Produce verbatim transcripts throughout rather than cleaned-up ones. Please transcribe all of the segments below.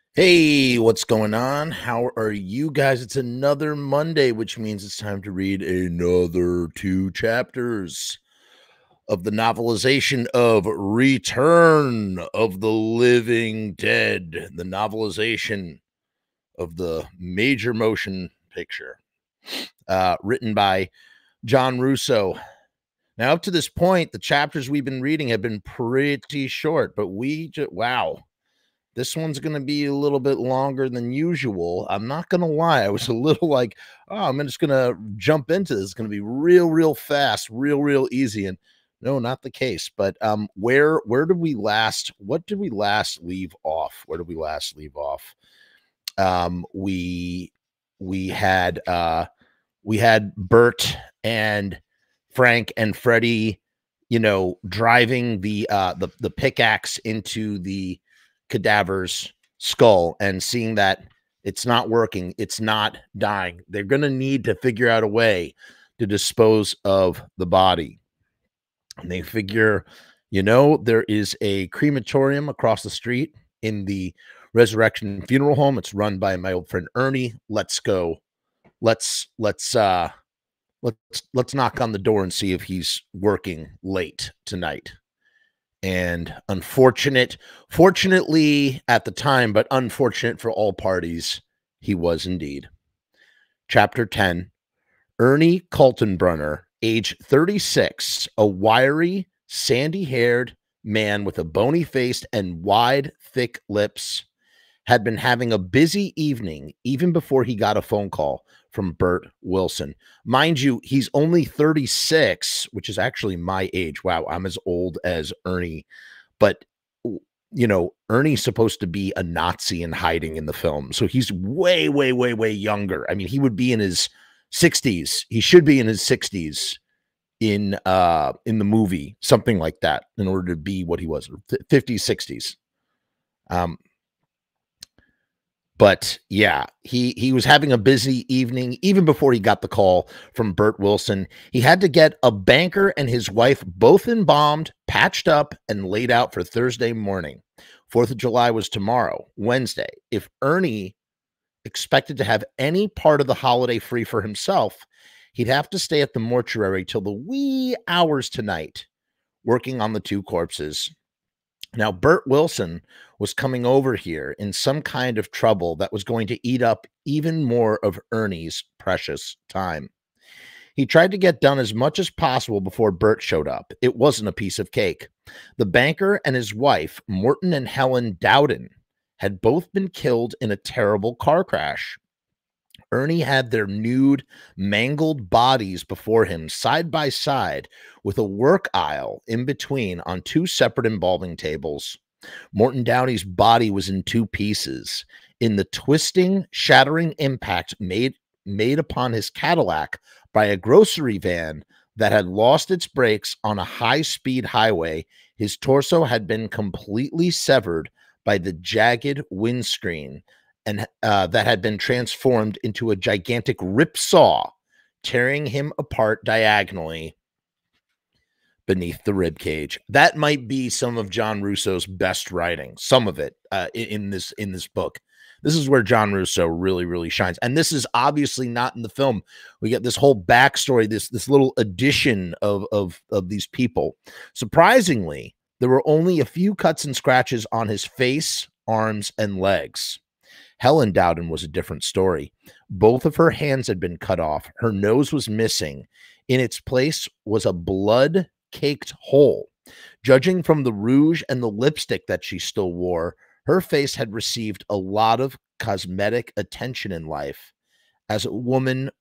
Hey, what's going on? How are you guys? It's another Monday, which means it's time to read another two chapters of the novelization of Return of the Living Dead, the novelization of the major motion picture, uh, written by John Russo. Now, up to this point, the chapters we've been reading have been pretty short, but we just, wow. This one's going to be a little bit longer than usual. I'm not going to lie. I was a little like, oh, I'm just going to jump into this. It's going to be real, real fast, real, real easy. And no, not the case. But um, where where did we last? What did we last leave off? Where did we last leave off? Um, we we had uh, we had Bert and Frank and Freddy, you know, driving the uh, the the pickaxe into the cadaver's skull and seeing that it's not working, it's not dying. They're going to need to figure out a way to dispose of the body. And they figure, you know, there is a crematorium across the street in the Resurrection Funeral Home. It's run by my old friend Ernie. Let's go. Let's let's uh let's let's knock on the door and see if he's working late tonight. And unfortunate, fortunately at the time, but unfortunate for all parties, he was indeed. Chapter ten, Ernie Kaltenbrunner, age thirty-six, a wiry, sandy-haired man with a bony face and wide, thick lips, had been having a busy evening even before he got a phone call from Bert Wilson. Mind you, he's only thirty-six, which is actually my age. Wow, I'm as old as Ernie. But, you know, Ernie's supposed to be a Nazi in hiding in the film. So he's way, way, way, way younger. I mean, he would be in his sixties. He should be in his sixties in uh in the movie, something like that, in order to be what he was, fifties, sixties. Um, But yeah, he he was having a busy evening even before he got the call from Bert Wilson. He had to get a banker and his wife both embalmed, patched up, and laid out for Thursday morning. Fourth of July was tomorrow, Wednesday. If Ernie expected to have any part of the holiday free for himself, he'd have to stay at the mortuary till the wee hours tonight, working on the two corpses. Now, Bert Wilson was coming over here in some kind of trouble that was going to eat up even more of Ernie's precious time. He tried to get done as much as possible before Bert showed up. It wasn't a piece of cake. The banker and his wife, Morton and Helen Dowden, had both been killed in a terrible car crash. Ernie had their nude, mangled bodies before him side by side with a work aisle in between on two separate embalming tables. Morton Downey's body was in two pieces. In the twisting, shattering impact made, made upon his Cadillac by a grocery van that had lost its brakes on a high-speed highway, his torso had been completely severed by the jagged windscreen and uh, that had been transformed into a gigantic rip saw, tearing him apart diagonally beneath the rib cage. That might be some of John Russo's best writing, some of it uh, in this in this book. This is where John Russo really, really shines. And this is obviously not in the film. We get this whole backstory, this this little addition of of of these people. Surprisingly, there were only a few cuts and scratches on his face, arms, and legs. Helen Dowden was a different story. Both of her hands had been cut off. Her nose was missing. In its place was a blood-caked hole. Judging from the rouge and the lipstick that she still wore, her face had received a lot of cosmetic attention in life, as a woman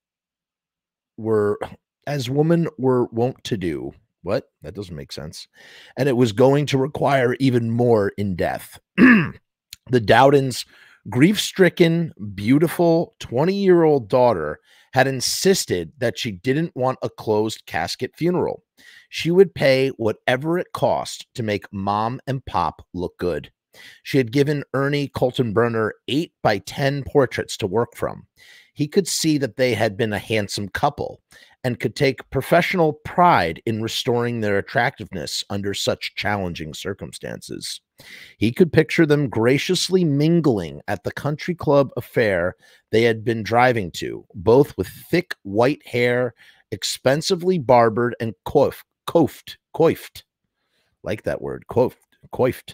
were as women were wont to do. What? That doesn't make sense. And it was going to require even more in death. The Dowdens' grief-stricken, beautiful twenty-year-old daughter had insisted that she didn't want a closed casket funeral. She would pay whatever it cost to make Mom and Pop look good. She had given Ernie Kaltenbrunner eight by ten portraits to work from. He could see that they had been a handsome couple, and could take professional pride in restoring their attractiveness under such challenging circumstances. He could picture them graciously mingling at the country club affair they had been driving to, both with thick white hair, expensively barbered and coiffed, coiffed, coiffed, like that word, coiffed, coiffed,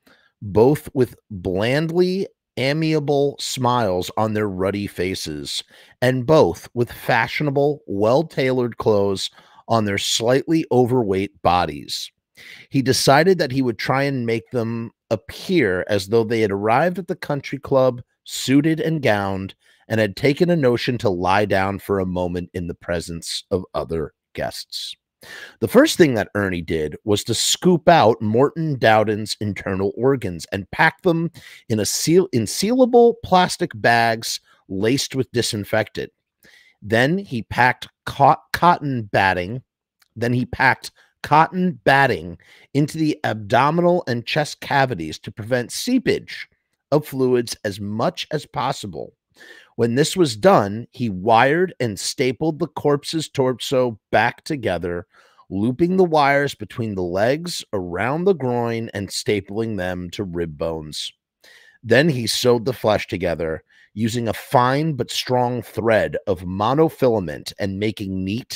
both with blandly amiable smiles on their ruddy faces, and both with fashionable, well-tailored clothes on their slightly overweight bodies. He decided that he would try and make them appear as though they had arrived at the country club suited and gowned and had taken a notion to lie down for a moment in the presence of other guests. The first thing that Ernie did was to scoop out Morton Dowden's internal organs and pack them in a seal in sealable plastic bags laced with disinfectant. Then he packed co cotton batting. Then he packed cotton batting into the abdominal and chest cavities to prevent seepage of fluids as much as possible. When this was done, he wired and stapled the corpse's torso back together, looping the wires between the legs, around the groin, and stapling them to rib bones. Then he sewed the flesh together using a fine but strong thread of monofilament and making neat,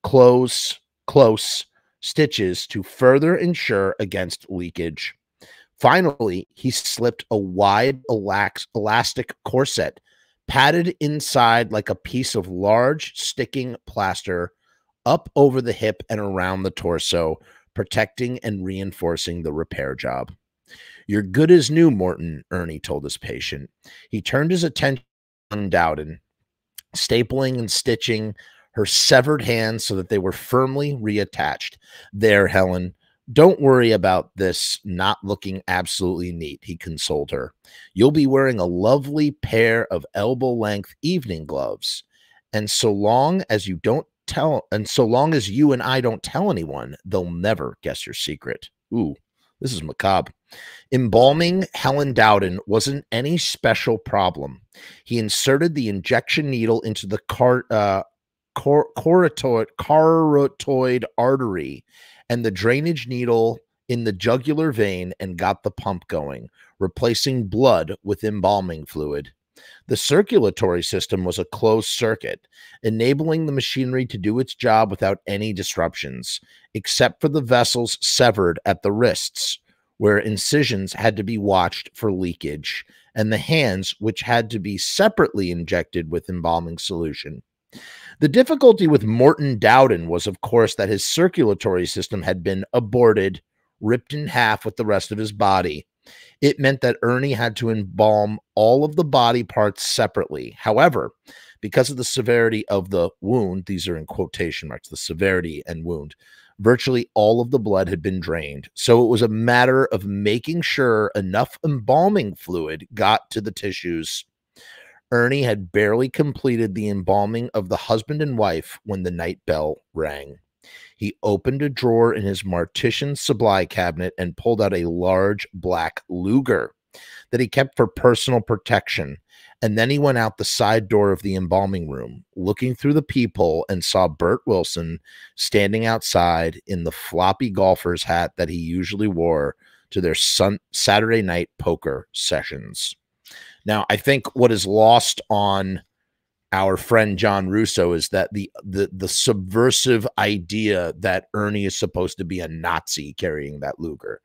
close, close stitches to further ensure against leakage. Finally, he slipped a wide elastic corset padded inside like a piece of large sticking plaster up over the hip and around the torso, protecting and reinforcing the repair job. "You're good as new, Morton," Ernie told his patient. He turned his attention on Dowden, stapling and stitching her severed hands so that they were firmly reattached. "There, Helen. Don't worry about this not looking absolutely neat," he consoled her. "You'll be wearing a lovely pair of elbow-length evening gloves. And so long as you don't tell, and so long as you and I don't tell anyone, they'll never guess your secret." Ooh, this is macabre. Embalming Helen Dowden wasn't any special problem. He inserted the injection needle into the car, uh, cor carotid, carotid artery and the drainage needle in the jugular vein and got the pump going, replacing blood with embalming fluid. The circulatory system was a closed circuit, enabling the machinery to do its job without any disruptions, except for the vessels severed at the wrists, where incisions had to be watched for leakage, and the hands, which had to be separately injected with embalming solution. The difficulty with Morton Dowden was, of course, that his circulatory system had been aborted, ripped in half with the rest of his body. It meant that Ernie had to embalm all of the body parts separately. However, because of the severity of the wound, these are in quotation marks, the severity and wound, virtually all of the blood had been drained. So it was a matter of making sure enough embalming fluid got to the tissues. Ernie had barely completed the embalming of the husband and wife when the night bell rang. He opened a drawer in his mortician supply cabinet and pulled out a large black Luger that he kept for personal protection. And then he went out the side door of the embalming room, looking through the peephole, and saw Bert Wilson standing outside in the floppy golfer's hat that he usually wore to their sun Saturday night poker sessions. Now, I think what is lost on our friend John Russo is that the, the, the subversive idea that Ernie is supposed to be a Nazi carrying that Luger.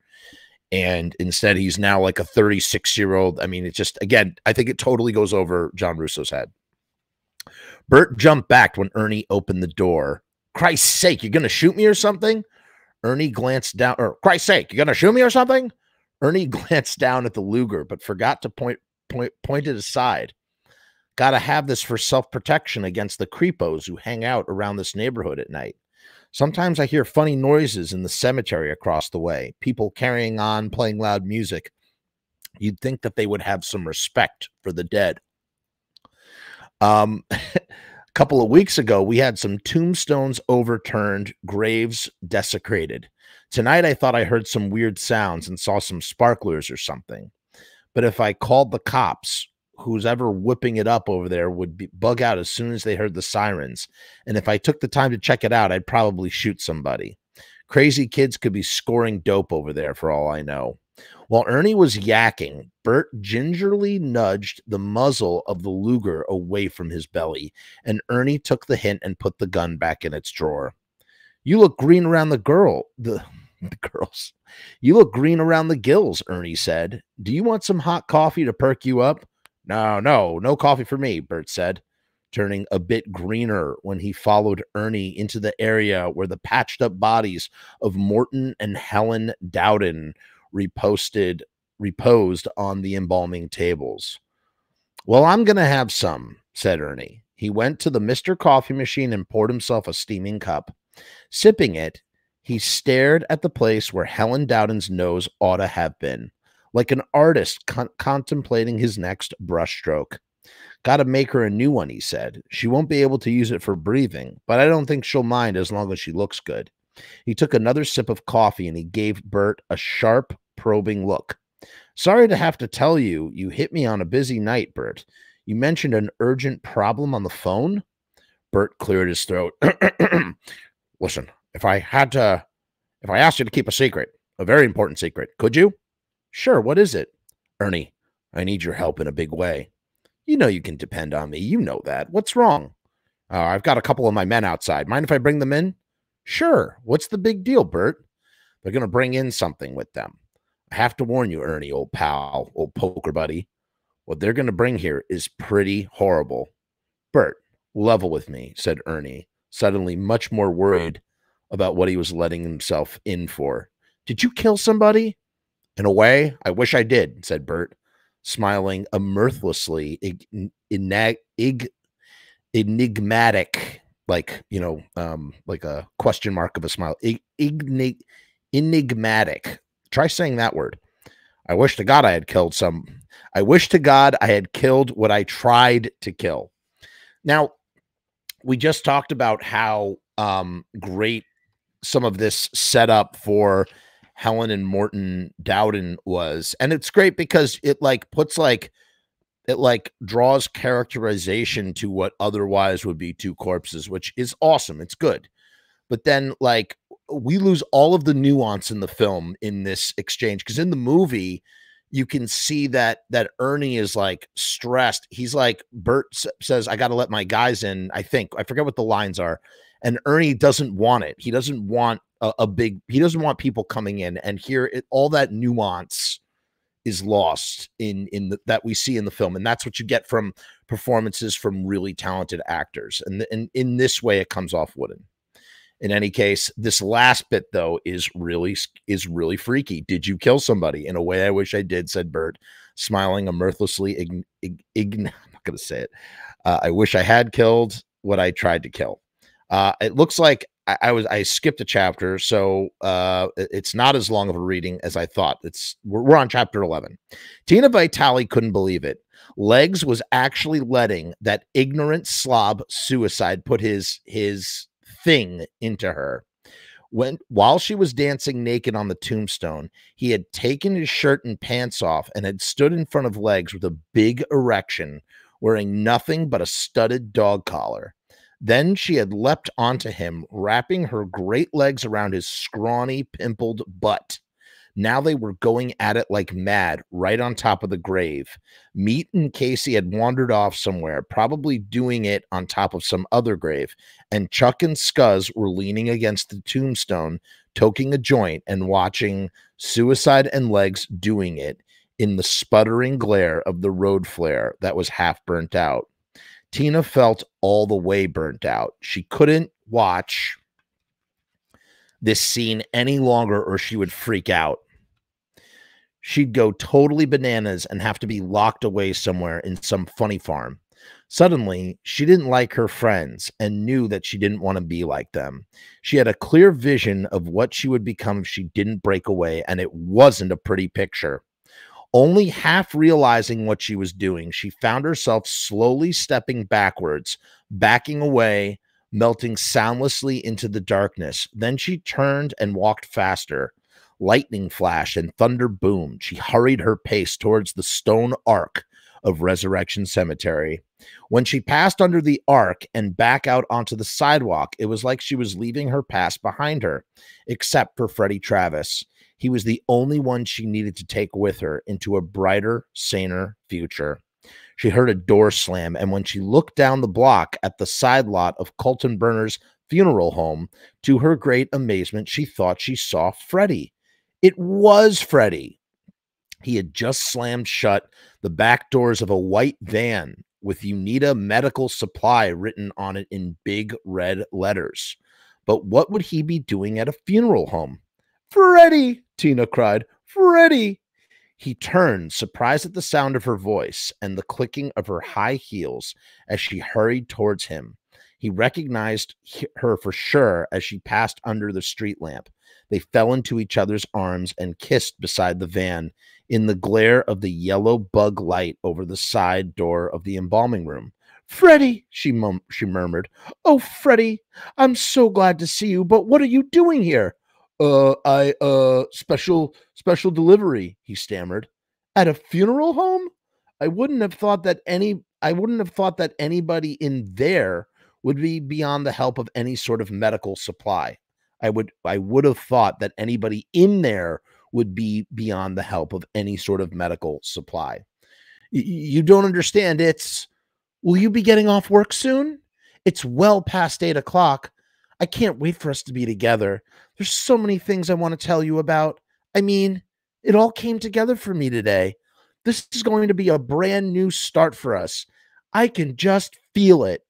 And instead, he's now like a thirty-six-year-old. I mean, it's just, again, I think it totally goes over John Russo's head. Bert jumped back when Ernie opened the door. "Christ's sake, you're going to shoot me or something?" Ernie glanced down, or "Christ's sake, you're going to shoot me or something?" Ernie glanced down at the Luger, but forgot to point, point, point it aside. "Gotta have this for self-protection against the creepos who hang out around this neighborhood at night. Sometimes I hear funny noises in the cemetery across the way, people carrying on, playing loud music. You'd think that they would have some respect for the dead." Um, a couple of weeks ago, we had some tombstones overturned, graves desecrated. Tonight, I thought I heard some weird sounds and saw some sparklers or something. But if I called the cops, who's ever whipping it up over there would be, bug out as soon as they heard the sirens. And if I took the time to check it out, I'd probably shoot somebody. Crazy kids could be scoring dope over there for all I know. While Ernie was yakking, Bert gingerly nudged the muzzle of the Luger away from his belly, and Ernie took the hint and put the gun back in its drawer. You look green around the girl, the, the girls. You look green around the gills, Ernie said. Do you want some hot coffee to perk you up? No, no, no coffee for me, Bert said, turning a bit greener when he followed Ernie into the area where the patched up bodies of Morton and Helen Dowden reposted, reposed on the embalming tables. Well, I'm going to have some, said Ernie. He went to the Mister Coffee machine and poured himself a steaming cup. Sipping it, he stared at the place where Helen Dowden's nose ought to have been, like an artist con contemplating his next brushstroke. Got to make her a new one, he said. She won't be able to use it for breathing, but I don't think she'll mind as long as she looks good. He took another sip of coffee and he gave Bert a sharp, probing look. Sorry to have to tell you, you hit me on a busy night, Bert. You mentioned an urgent problem on the phone? Bert cleared his throat. Listen, if I had to, if I asked you to keep a secret, a very important secret, could you? Sure, what is it? Ernie, I need your help in a big way. You know you can depend on me. You know that. What's wrong? Uh, I've got a couple of my men outside. Mind if I bring them in? Sure. What's the big deal, Bert? They're going to bring in something with them. I have to warn you, Ernie, old pal, old poker buddy. What they're going to bring here is pretty horrible. Bert, level with me, said Ernie, suddenly much more worried about what he was letting himself in for. Did you kill somebody? In a way, I wish I did, said Bert, smiling a mirthlessly enigmatic, like, you know, um, like a question mark of a smile. Enig enigmatic. Try saying that word. I wish to God I had killed some. I wish to God I had killed what I tried to kill. Now, we just talked about how um, great some of this setup for Helen and Morton Dowden was. And it's great because it like puts like, it like draws characterization to what otherwise would be two corpses, which is awesome. It's good. But then like we lose all of the nuance in the film in this exchange. Cause in the movie, you can see that, that Ernie is like stressed. He's like, Bert says, I got to let my guys in. I think, I forget what the lines are. And Ernie doesn't want it. He doesn't want a, a big, he doesn't want people coming in. And here, it, all that nuance is lost in, in the, that we see in the film. And that's what you get from performances from really talented actors. And, and in this way, it comes off wooden. In any case, this last bit, though, is really, is really freaky. Did you kill somebody? In a way, I wish I did, said Bert, smiling a mirthlessly, ig, ig, ig, I'm not going to say it. Uh, I wish I had killed what I tried to kill. Uh, it looks like I, I was I skipped a chapter, so uh, it's not as long of a reading as I thought. It's we're, we're on chapter eleven. Tina Vitale couldn't believe it. Legs was actually letting that ignorant slob suicide put his his thing into her. When while she was dancing naked on the tombstone, he had taken his shirt and pants off and had stood in front of Legs with a big erection, wearing nothing but a studded dog collar. Then she had leapt onto him, wrapping her great legs around his scrawny, pimpled butt. Now they were going at it like mad, right on top of the grave. Meat and Casey had wandered off somewhere, probably doing it on top of some other grave, and Chuck and Scuzz were leaning against the tombstone, toking a joint and watching Suicide and Legs doing it in the sputtering glare of the road flare that was half burnt out. Tina felt all the way burnt out. She couldn't watch this scene any longer or she would freak out. She'd go totally bananas and have to be locked away somewhere in some funny farm. Suddenly, she didn't like her friends and knew that she didn't want to be like them. She had a clear vision of what she would become if she didn't break away, and it wasn't a pretty picture. Only half realizing what she was doing, she found herself slowly stepping backwards, backing away, melting soundlessly into the darkness. Then she turned and walked faster. Lightning flashed and thunder boomed. She hurried her pace towards the stone ark of Resurrection Cemetery. When she passed under the arc and back out onto the sidewalk, it was like she was leaving her past behind her, except for Freddy Travis. He was the only one she needed to take with her into a brighter, saner future. She heard a door slam, and when she looked down the block at the side lot of Colton Burner's funeral home, to her great amazement, she thought she saw Freddy. It was Freddy. He had just slammed shut the back doors of a white van with UNITA Medical Supply written on it in big red letters. But what would he be doing at a funeral home? Freddy, Tina cried. Freddy. He turned, surprised at the sound of her voice and the clicking of her high heels as she hurried towards him. He recognized her for sure as she passed under the street lamp. They fell into each other's arms and kissed beside the van in the glare of the yellow bug light over the side door of the embalming room. Freddy, she, mum she murmured. Oh, Freddy, I'm so glad to see you, but what are you doing here? Uh, I, uh, special, special delivery, he stammered. At a funeral home? I wouldn't have thought that any, I wouldn't have thought that anybody in there would be beyond the help of any sort of medical supply. I would, I would have thought that anybody in there would be beyond the help of any sort of medical supply. Y you don't understand. It's, will you be getting off work soon? It's well past eight o'clock. I can't wait for us to be together. There's so many things I want to tell you about. I mean, it all came together for me today. This is going to be a brand new start for us. I can just feel it.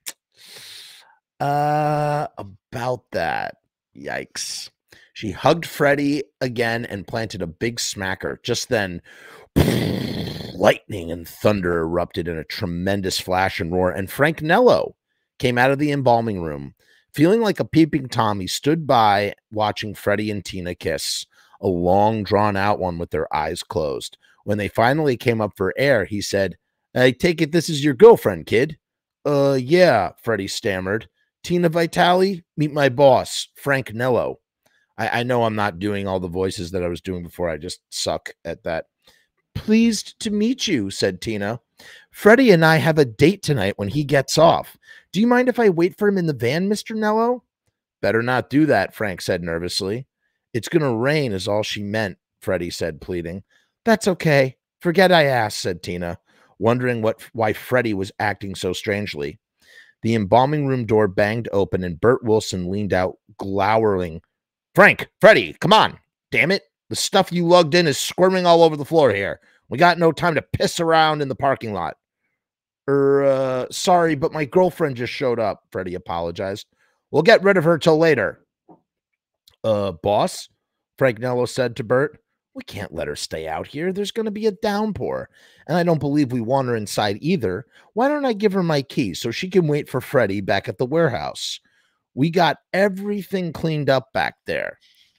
Uh, about that. Yikes. She hugged Freddy again and planted a big smacker. Just then, lightning and thunder erupted in a tremendous flash and roar, and Frank Nello came out of the embalming room. Feeling like a peeping Tom, he stood by watching Freddy and Tina kiss, a long, drawn-out one with their eyes closed. When they finally came up for air, he said, I take it this is your girlfriend, kid? Uh, yeah, Freddy stammered. Tina Vitale, meet my boss, Frank Nello. I, I know I'm not doing all the voices that I was doing before. I just suck at that. Pleased to meet you, said Tina. Freddy and I have a date tonight when he gets off. Do you mind if I wait for him in the van, Mister Nello? Better not do that, Frank said nervously. It's going to rain is all she meant, Freddy said, pleading. That's okay. Forget I asked, said Tina, wondering what why Freddy was acting so strangely. The embalming room door banged open and Bert Wilson leaned out, glowering. Frank, Freddy, come on. Damn it. The stuff you lugged in is squirming all over the floor here. We got no time to piss around in the parking lot. Er, uh, sorry, but my girlfriend just showed up, Freddy apologized. We'll get rid of her till later. Uh, boss, Frank Nello said to Bert. We can't let her stay out here. There's going to be a downpour, and I don't believe we want her inside either. Why don't I give her my key so she can wait for Freddy back at the warehouse? We got everything cleaned up back there.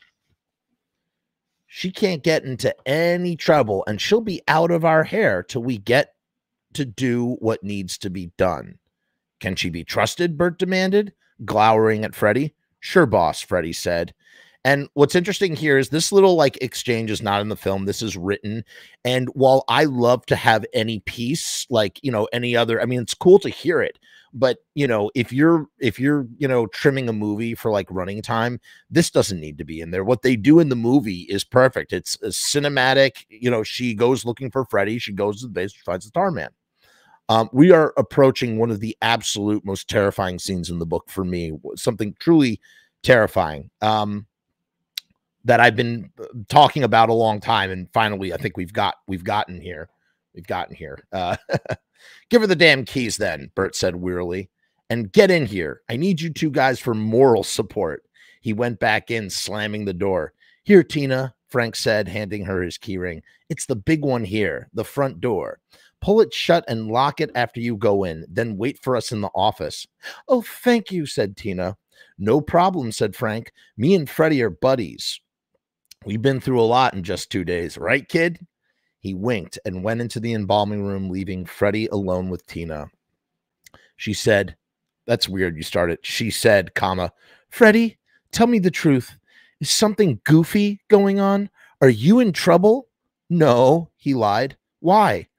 She can't get into any trouble, and she'll be out of our hair till we get to do what needs to be done. Can she be trusted? Bert demanded, glowering at Freddy. Sure, boss, Freddy said. And what's interesting here is this little like exchange is not in the film. This is written. And while I love to have any piece, like, you know, any other, I mean, it's cool to hear it. But, you know, if you're, if you're, you know, trimming a movie for like running time, this doesn't need to be in there. What they do in the movie is perfect. It's a cinematic, you know, she goes looking for Freddy. She goes to the base, finds the tar man. Um, we are approaching one of the absolute most terrifying scenes in the book for me. Something truly terrifying. Um, that I've been talking about a long time. And finally, I think we've got, we've gotten here. We've gotten here. Uh, give her the damn keys then, Bert said wearily, and get in here. I need you two guys for moral support. He went back in, slamming the door. Here, Tina, Frank said, handing her his key ring. It's the big one here, the front door. Pull it shut and lock it after you go in. Then wait for us in the office. Oh, thank you, said Tina. No problem, said Frank. Me and Freddy are buddies. We've been through a lot in just two days, right, kid? He winked and went into the embalming room, leaving Freddy alone with Tina. She said, that's weird you started. She said, comma, Freddy, tell me the truth. Is something goofy going on? Are you in trouble? No, he lied. Why?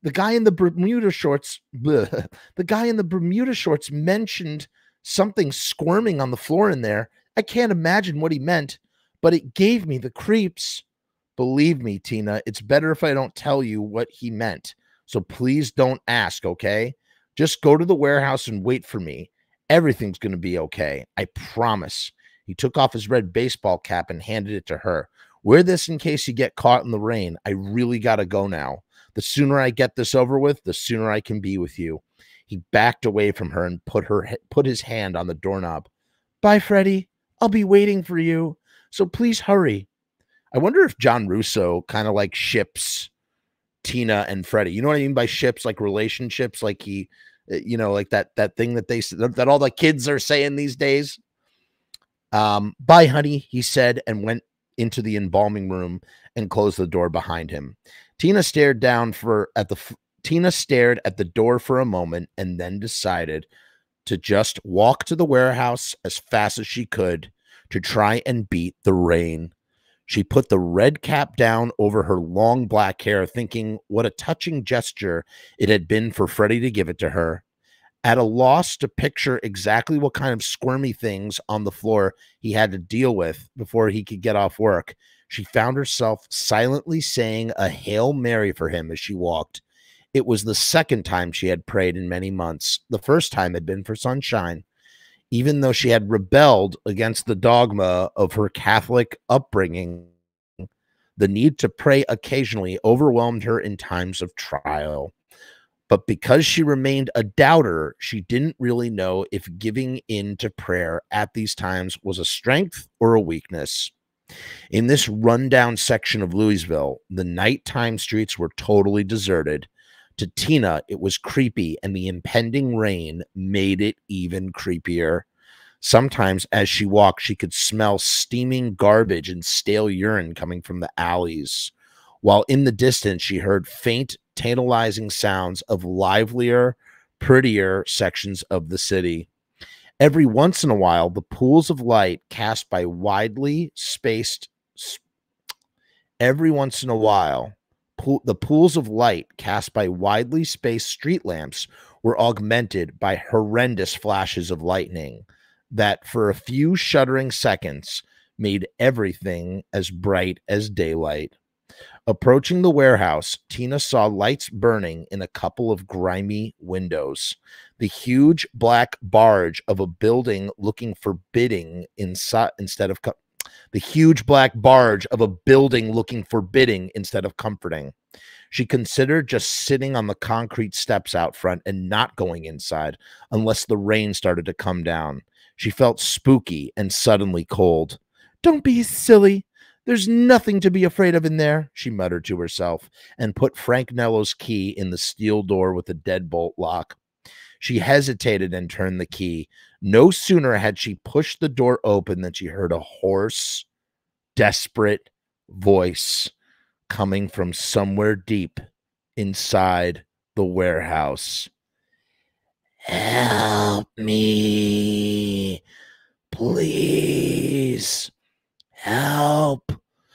The guy in the Bermuda shorts, bleh, the guy in the Bermuda shorts mentioned something squirming on the floor in there. I can't imagine what he meant, but it gave me the creeps. Believe me, Tina, it's better if I don't tell you what he meant. So please don't ask, okay? Just go to the warehouse and wait for me. Everything's going to be okay. I promise. He took off his red baseball cap and handed it to her. Wear this in case you get caught in the rain. I really got to go now. The sooner I get this over with, the sooner I can be with you. He backed away from her and put her put his hand on the doorknob. Bye, Freddy. I'll be waiting for you. So please hurry. I wonder if John Russo kind of like ships Tina and Freddy. You know what I mean by ships, like relationships, like he, you know, like that that thing that they that all the kids are saying these days. Um, bye, honey, he said, and went into the embalming room and closed the door behind him. Tina stared down for at the Tina stared at the door for a moment and then decided to just walk to the warehouse as fast as she could to try and beat the rain. She put the red cap down over her long black hair, thinking what a touching gesture it had been for Freddy to give it to her. At a loss to picture exactly what kind of squirmy things on the floor he had to deal with before he could get off work, she found herself silently saying a Hail Mary for him as she walked. It was the second time she had prayed in many months. The first time had been for sunshine. Even though she had rebelled against the dogma of her Catholic upbringing, the need to pray occasionally overwhelmed her in times of trial. But because she remained a doubter, she didn't really know if giving in to prayer at these times was a strength or a weakness. In this rundown section of Louisville, the nighttime streets were totally deserted. To Tina, it was creepy, and the impending rain made it even creepier. Sometimes as she walked, she could smell steaming garbage and stale urine coming from the alleys, while in the distance she heard faint, tantalizing sounds of livelier, prettier sections of the city. Every once in a while, the pools of light cast by widely spaced every once in a while, pool, the pools of light cast by widely spaced street lamps were augmented by horrendous flashes of lightning that for a few shuddering seconds made everything as bright as daylight. Approaching the warehouse, Tina saw lights burning in a couple of grimy windows. The huge black barge of a building looking forbidding inside instead of co- the huge black barge of a building looking forbidding instead of comforting. She considered just sitting on the concrete steps out front and not going inside unless the rain started to come down. She felt spooky and suddenly cold. Don't be silly. There's nothing to be afraid of in there, she muttered to herself, and put Frank Nello's key in the steel door with a deadbolt lock. She hesitated and turned the key. No sooner had she pushed the door open than she heard a hoarse, desperate voice coming from somewhere deep inside the warehouse. Help me, please. Help.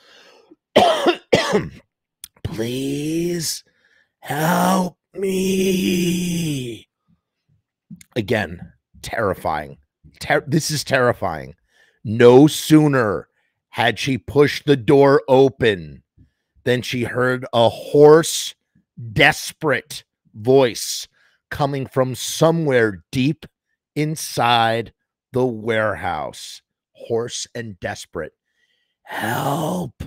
Please help me. Again, terrifying. Ter- this is terrifying. No sooner had she pushed the door open than she heard a hoarse, desperate voice coming from somewhere deep inside the warehouse. Hoarse and desperate. Help.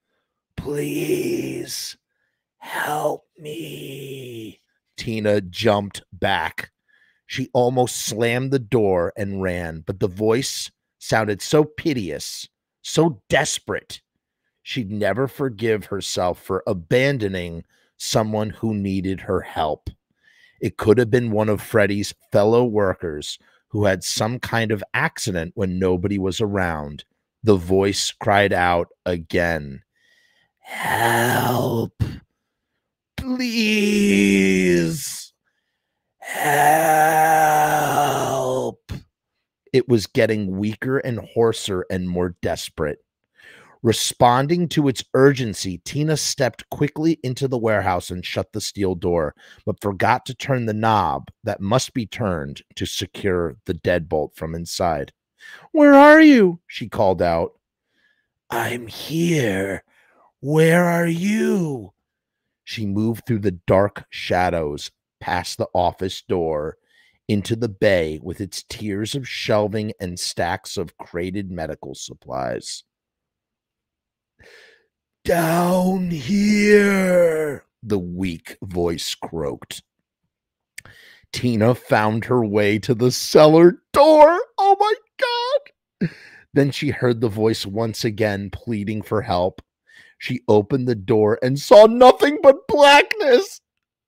Please help me. Tina jumped back. She almost slammed the door and ran, but the voice sounded so piteous, so desperate. She'd never forgive herself for abandoning someone who needed her help. It could have been one of Freddy's fellow workers who had some kind of accident when nobody was around. The voice cried out again. Help. Please. Help. It was getting weaker and hoarser and more desperate. Responding to its urgency, Tina stepped quickly into the warehouse and shut the steel door, but forgot to turn the knob that must be turned to secure the deadbolt from inside. "Where are you?" she called out. "I'm here. Where are you?" She moved through the dark shadows, past the office door, into the bay with its tiers of shelving and stacks of crated medical supplies. "Down here," the weak voice croaked. Tina found her way to the cellar door. Oh my God. Then she heard the voice once again pleading for help. She opened the door and saw nothing but blackness.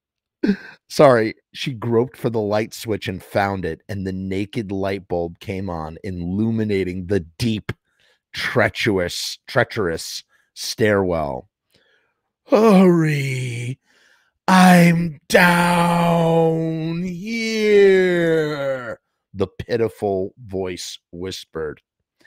Sorry, she groped for the light switch and found it, and the naked light bulb came on, illuminating the deep, treacherous, treacherous stairwell. "Hurry, I'm down here," the pitiful voice whispered.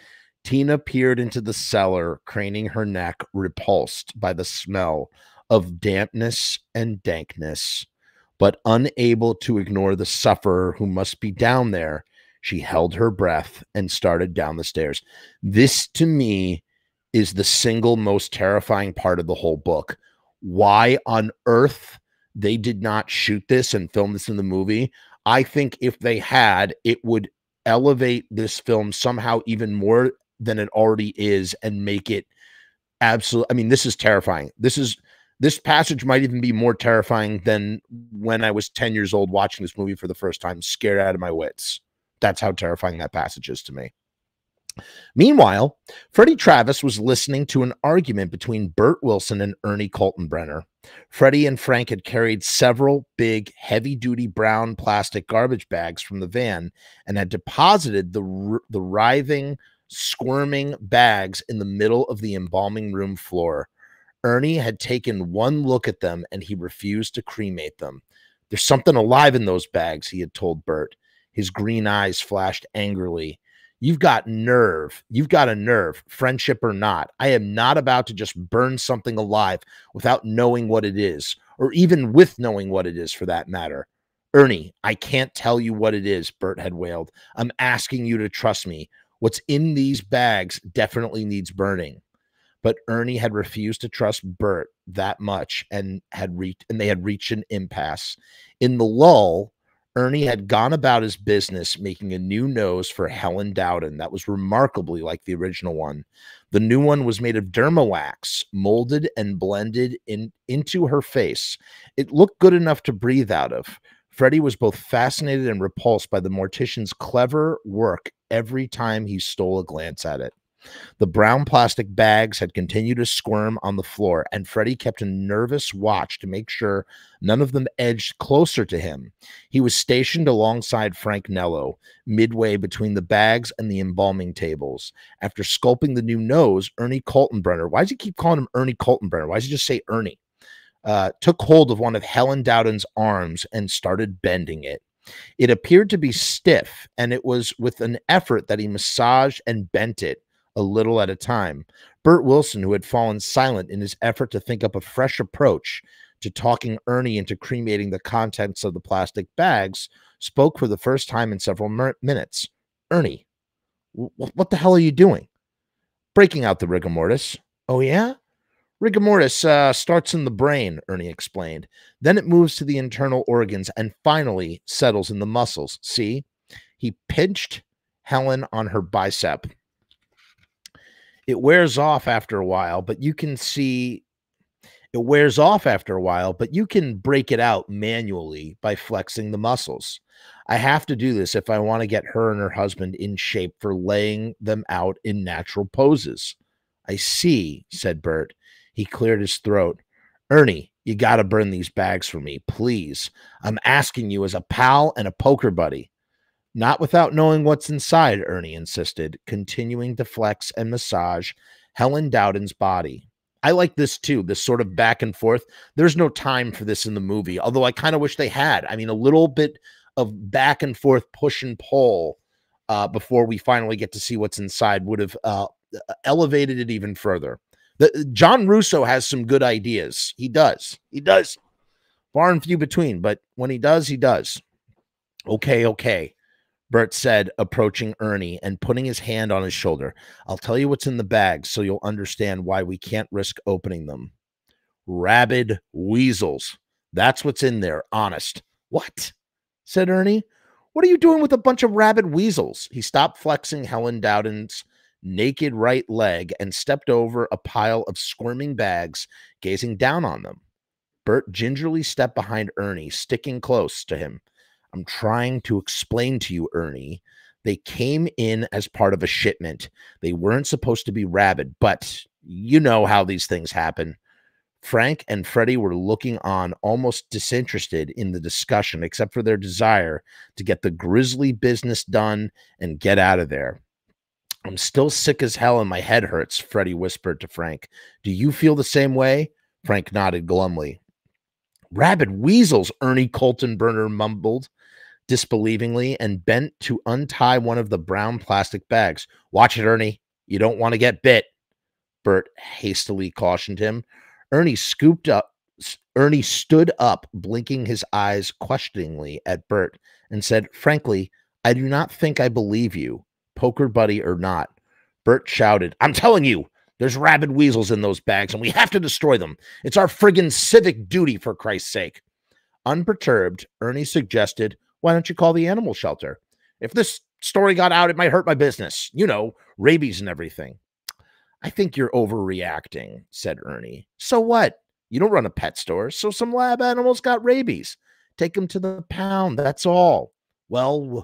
Tina peered into the cellar, craning her neck, repulsed by the smell of dampness and dankness. But unable to ignore the sufferer who must be down there, she held her breath and started down the stairs. This, to me, is the single most terrifying part of the whole book. Why on earth they did not shoot this and film this in the movie? I think if they had, it would elevate this film somehow even more than it already is and make it absolute. I mean, this is terrifying. This is this passage might even be more terrifying than when I was ten years old watching this movie for the first time, scared out of my wits. That's how terrifying that passage is to me. Meanwhile, Freddy Travis was listening to an argument between Bert Wilson and Ernie Kaltenbrenner. Freddy and Frank had carried several big, heavy-duty brown plastic garbage bags from the van and had deposited the, the writhing, squirming bags in the middle of the embalming room floor. Ernie had taken one look at them and he refused to cremate them. "There's something alive in those bags," he had told Bert. His green eyes flashed angrily. "You've got nerve. You've got a nerve, friendship or not. I am not about to just burn something alive without knowing what it is, or even with knowing what it is for that matter." "Ernie, I can't tell you what it is," Bert had wailed. "I'm asking you to trust me. What's in these bags definitely needs burning." But Ernie had refused to trust Bert that much and had reached and they had reached an impasse. In the lull, Ernie had gone about his business making a new nose for Helen Dowden that was remarkably like the original one. The new one was made of derma wax, molded and blended in, into her face. It looked good enough to breathe out of. Freddy was both fascinated and repulsed by the mortician's clever work every time he stole a glance at it. The brown plastic bags had continued to squirm on the floor, and Freddy kept a nervous watch to make sure none of them edged closer to him. He was stationed alongside Frank Nello, midway between the bags and the embalming tables. After sculpting the new nose, Ernie Kaltenbrenner, why does he keep calling him Ernie Kaltenbrenner? Why does he just say Ernie? Uh, took hold of one of Helen Dowden's arms and started bending it. It appeared to be stiff, and it was with an effort that he massaged and bent it a little at a time. Bert Wilson, who had fallen silent in his effort to think up a fresh approach to talking Ernie into cremating the contents of the plastic bags, spoke for the first time in several minutes. "Ernie, what the hell are you doing?" "Breaking out the rigor mortis." "Oh, yeah?" "Rigor mortis uh, starts in the brain," Ernie explained. "Then it moves to the internal organs and finally settles in the muscles. See?" He pinched Helen on her bicep. It wears off after a while, but you can see it wears off after a while, but you can break it out manually by flexing the muscles. I have to do this if I want to get her and her husband in shape for laying them out in natural poses." "I see," said Bert. He cleared his throat. "Ernie, you got to burn these bags for me, please. I'm asking you as a pal and a poker buddy." "Not without knowing what's inside," Ernie insisted, continuing to flex and massage Helen Dowden's body. I like this too, this sort of back and forth. There's no time for this in the movie, although I kind of wish they had. I mean, a little bit of back and forth push and pull uh, before we finally get to see what's inside would have uh, elevated it even further. The, John Russo has some good ideas. He does. He does. Far and few between, but when he does, he does. Okay, okay, Bert said, approaching Ernie and putting his hand on his shoulder. I'll tell you what's in the bag so you'll understand why we can't risk opening them. Rabid weasels. That's what's in there, honest. What? Said Ernie. What are you doing with a bunch of rabid weasels? He stopped flexing Helen Dowden's naked right leg and stepped over a pile of squirming bags, gazing down on them. Bert gingerly stepped behind Ernie, sticking close to him. I'm trying to explain to you, Ernie. They came in as part of a shipment. They weren't supposed to be rabid, but you know how these things happen. Frank and Freddy were looking on, almost disinterested in the discussion, except for their desire to get the grisly business done and get out of there. I'm still sick as hell and my head hurts, Freddy whispered to Frank. Do you feel the same way? Frank nodded glumly. Rabid weasels, Ernie Colton Burner mumbled disbelievingly and bent to untie one of the brown plastic bags. Watch it, Ernie. You don't want to get bit, Bert hastily cautioned him. Ernie scooped up. Ernie stood up, blinking his eyes questioningly at Bert, and said, frankly, I do not think I believe you, poker buddy or not. Bert shouted, I'm telling you, there's rabid weasels in those bags, and we have to destroy them. It's our friggin' civic duty, for Christ's sake. Unperturbed, Ernie suggested, why don't you call the animal shelter? If this story got out, it might hurt my business. You know, rabies and everything. I think you're overreacting, said Ernie. So what? You don't run a pet store, so some lab animals got rabies. Take them to the pound, that's all. Well,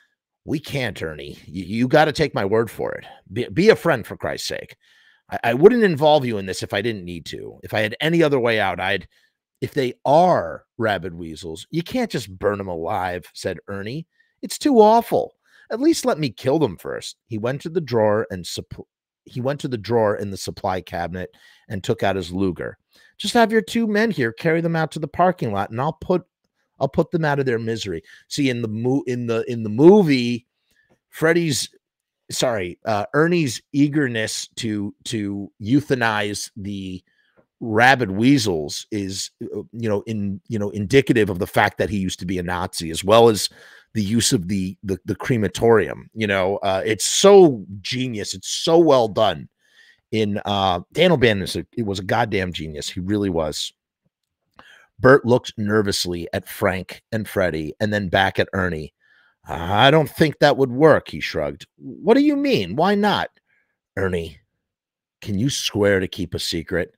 we can't, Ernie. You, you got to take my word for it. Be, be a friend, for Christ's sake. I, I wouldn't involve you in this if I didn't need to. If I had any other way out, I'd... If they are rabid weasels, you can't just burn them alive, said Ernie. It's too awful. At least let me kill them first. He went to the drawer and supp- he went to the drawer in the supply cabinet and took out his Luger. Just have your two men here carry them out to the parking lot, and I'll put I'll put them out of their misery. See, in the mo- in the in the movie, Freddy's sorry, uh, Ernie's eagerness to to euthanize the rabid weasels is, you know, in, you know, indicative of the fact that he used to be a Nazi, as well as the use of the, the, the crematorium. You know, uh, it's so genius. It's so well done in, uh, Dan O'Bannon. Is a, it was a goddamn genius. He really was. Bert looked nervously at Frank and Freddy and then back at Ernie. I don't think that would work, he shrugged. What do you mean? Why not? Ernie, can you swear to keep a secret?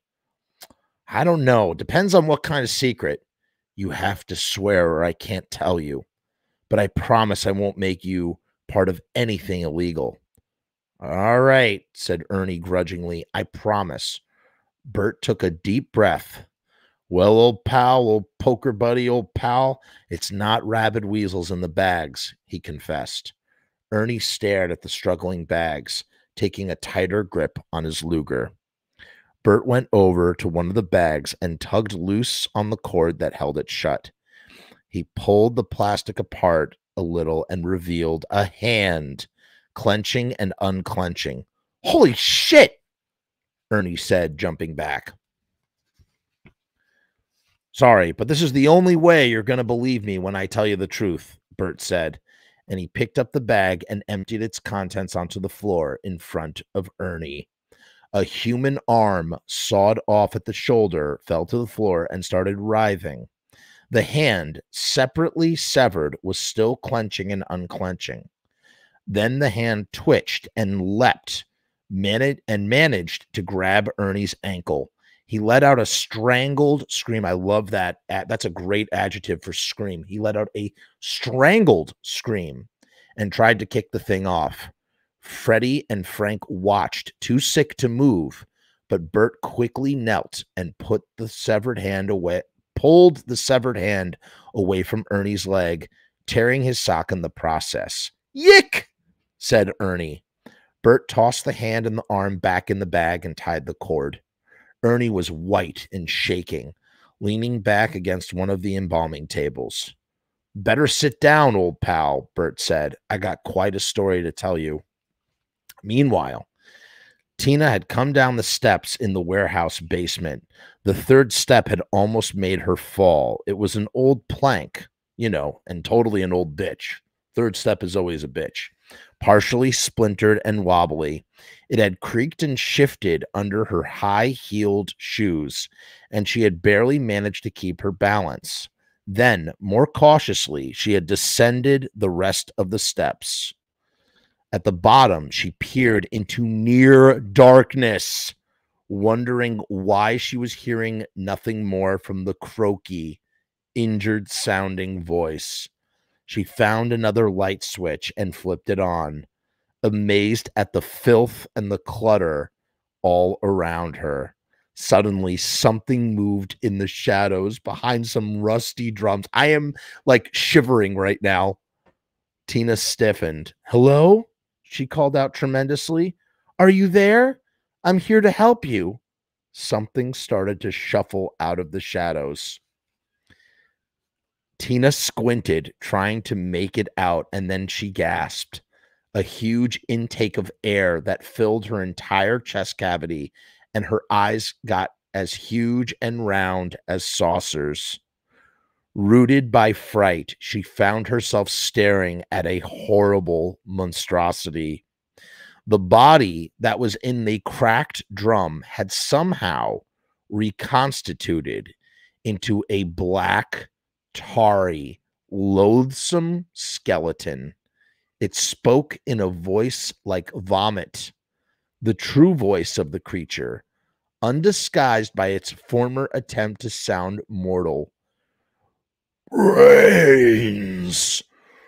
I don't know. Depends on what kind of secret. You have to swear or I can't tell you. But I promise I won't make you part of anything illegal. All right, said Ernie grudgingly. I promise. Bert took a deep breath. Well, old pal, old poker buddy, old pal, it's not rabid weasels in the bags, he confessed. Ernie stared at the struggling bags, taking a tighter grip on his Luger. Bert went over to one of the bags and tugged loose on the cord that held it shut. He pulled the plastic apart a little and revealed a hand, clenching and unclenching. Holy shit, Ernie said, jumping back. Sorry, but this is the only way you're going to believe me when I tell you the truth, Bert said, and he picked up the bag and emptied its contents onto the floor in front of Ernie. A human arm, sawed off at the shoulder, fell to the floor and started writhing. The hand, separately severed, was still clenching and unclenching. Then the hand twitched and leapt managed, and managed to grab Ernie's ankle. He let out a strangled scream. I love that. That's a great adjective for scream. He let out a strangled scream and tried to kick the thing off. Freddy and Frank watched, too sick to move, but Bert quickly knelt and put the severed hand away, pulled the severed hand away from Ernie's leg, tearing his sock in the process. Yick, said Ernie. Bert tossed the hand and the arm back in the bag and tied the cord. Ernie was white and shaking, leaning back against one of the embalming tables. Better sit down, old pal, Bert said. I got quite a story to tell you. Meanwhile, Tina had come down the steps in the warehouse basement. The third step had almost made her fall. It was an old plank, you know, and totally an old bitch. Third step is always a bitch. Partially splintered and wobbly. It had creaked and shifted under her high-heeled shoes, and she had barely managed to keep her balance. Then, more cautiously, she had descended the rest of the steps. At the bottom, she peered into near darkness, wondering why she was hearing nothing more from the croaky, injured-sounding voice. She found another light switch and flipped it on, amazed at the filth and the clutter all around her. Suddenly, something moved in the shadows behind some rusty drums. I am, like, shivering right now. Tina stiffened. "Hello?" she called out tremendously. "Are you there? I'm here to help you." Something started to shuffle out of the shadows. Tina squinted, trying to make it out, and then she gasped. A huge intake of air that filled her entire chest cavity, and her eyes got as huge and round as saucers. Rooted by fright, she found herself staring at a horrible monstrosity. The body that was in the cracked drum had somehow reconstituted into a black, tarry, loathsome skeleton. It spoke in a voice like vomit, the true voice of the creature, undisguised by its former attempt to sound mortal. "Brains,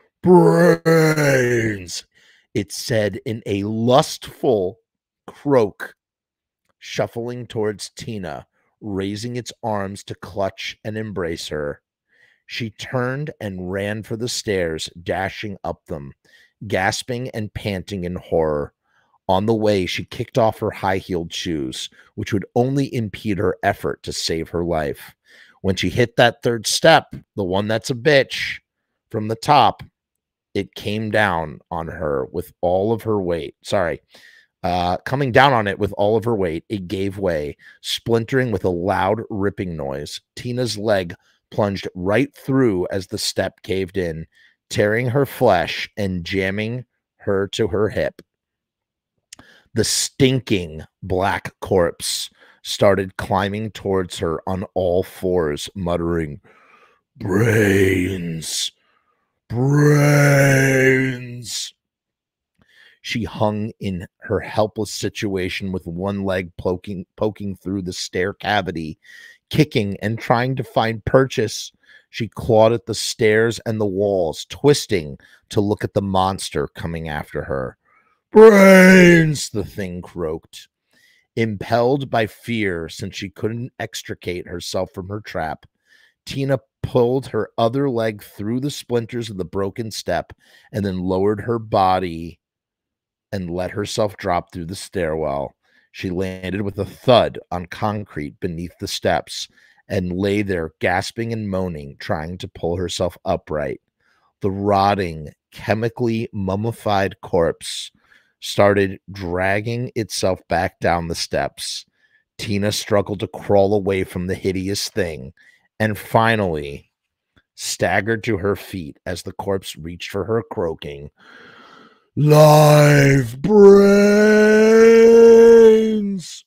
brains," it said in a lustful croak, shuffling towards Tina, raising its arms to clutch and embrace her. She turned and ran for the stairs, dashing up them, gasping and panting in horror. On the way, she kicked off her high-heeled shoes, which would only impede her effort to save her life. When she hit that third step, the one that's a bitch, from the top, it came down on her with all of her weight. Sorry. Uh, coming down on it with all of her weight, it gave way, splintering with a loud ripping noise. Tina's leg plunged right through as the step caved in, tearing her flesh and jamming her to her hip. The stinking black corpse started climbing towards her on all fours, muttering, "Brains, brains." She hung in her helpless situation with one leg poking, poking through the stair cavity, kicking and trying to find purchase. She clawed at the stairs and the walls, twisting to look at the monster coming after her. "Brains," the thing croaked. Impelled by fear, since she couldn't extricate herself from her trap, Tina pulled her other leg through the splinters of the broken step and then lowered her body and let herself drop through the stairwell. She landed with a thud on concrete beneath the steps and lay there gasping and moaning, trying to pull herself upright. The rotting, chemically mummified corpse started dragging itself back down the steps. Tina struggled to crawl away from the hideous thing and finally staggered to her feet as the corpse reached for her, croaking, "Live brains!"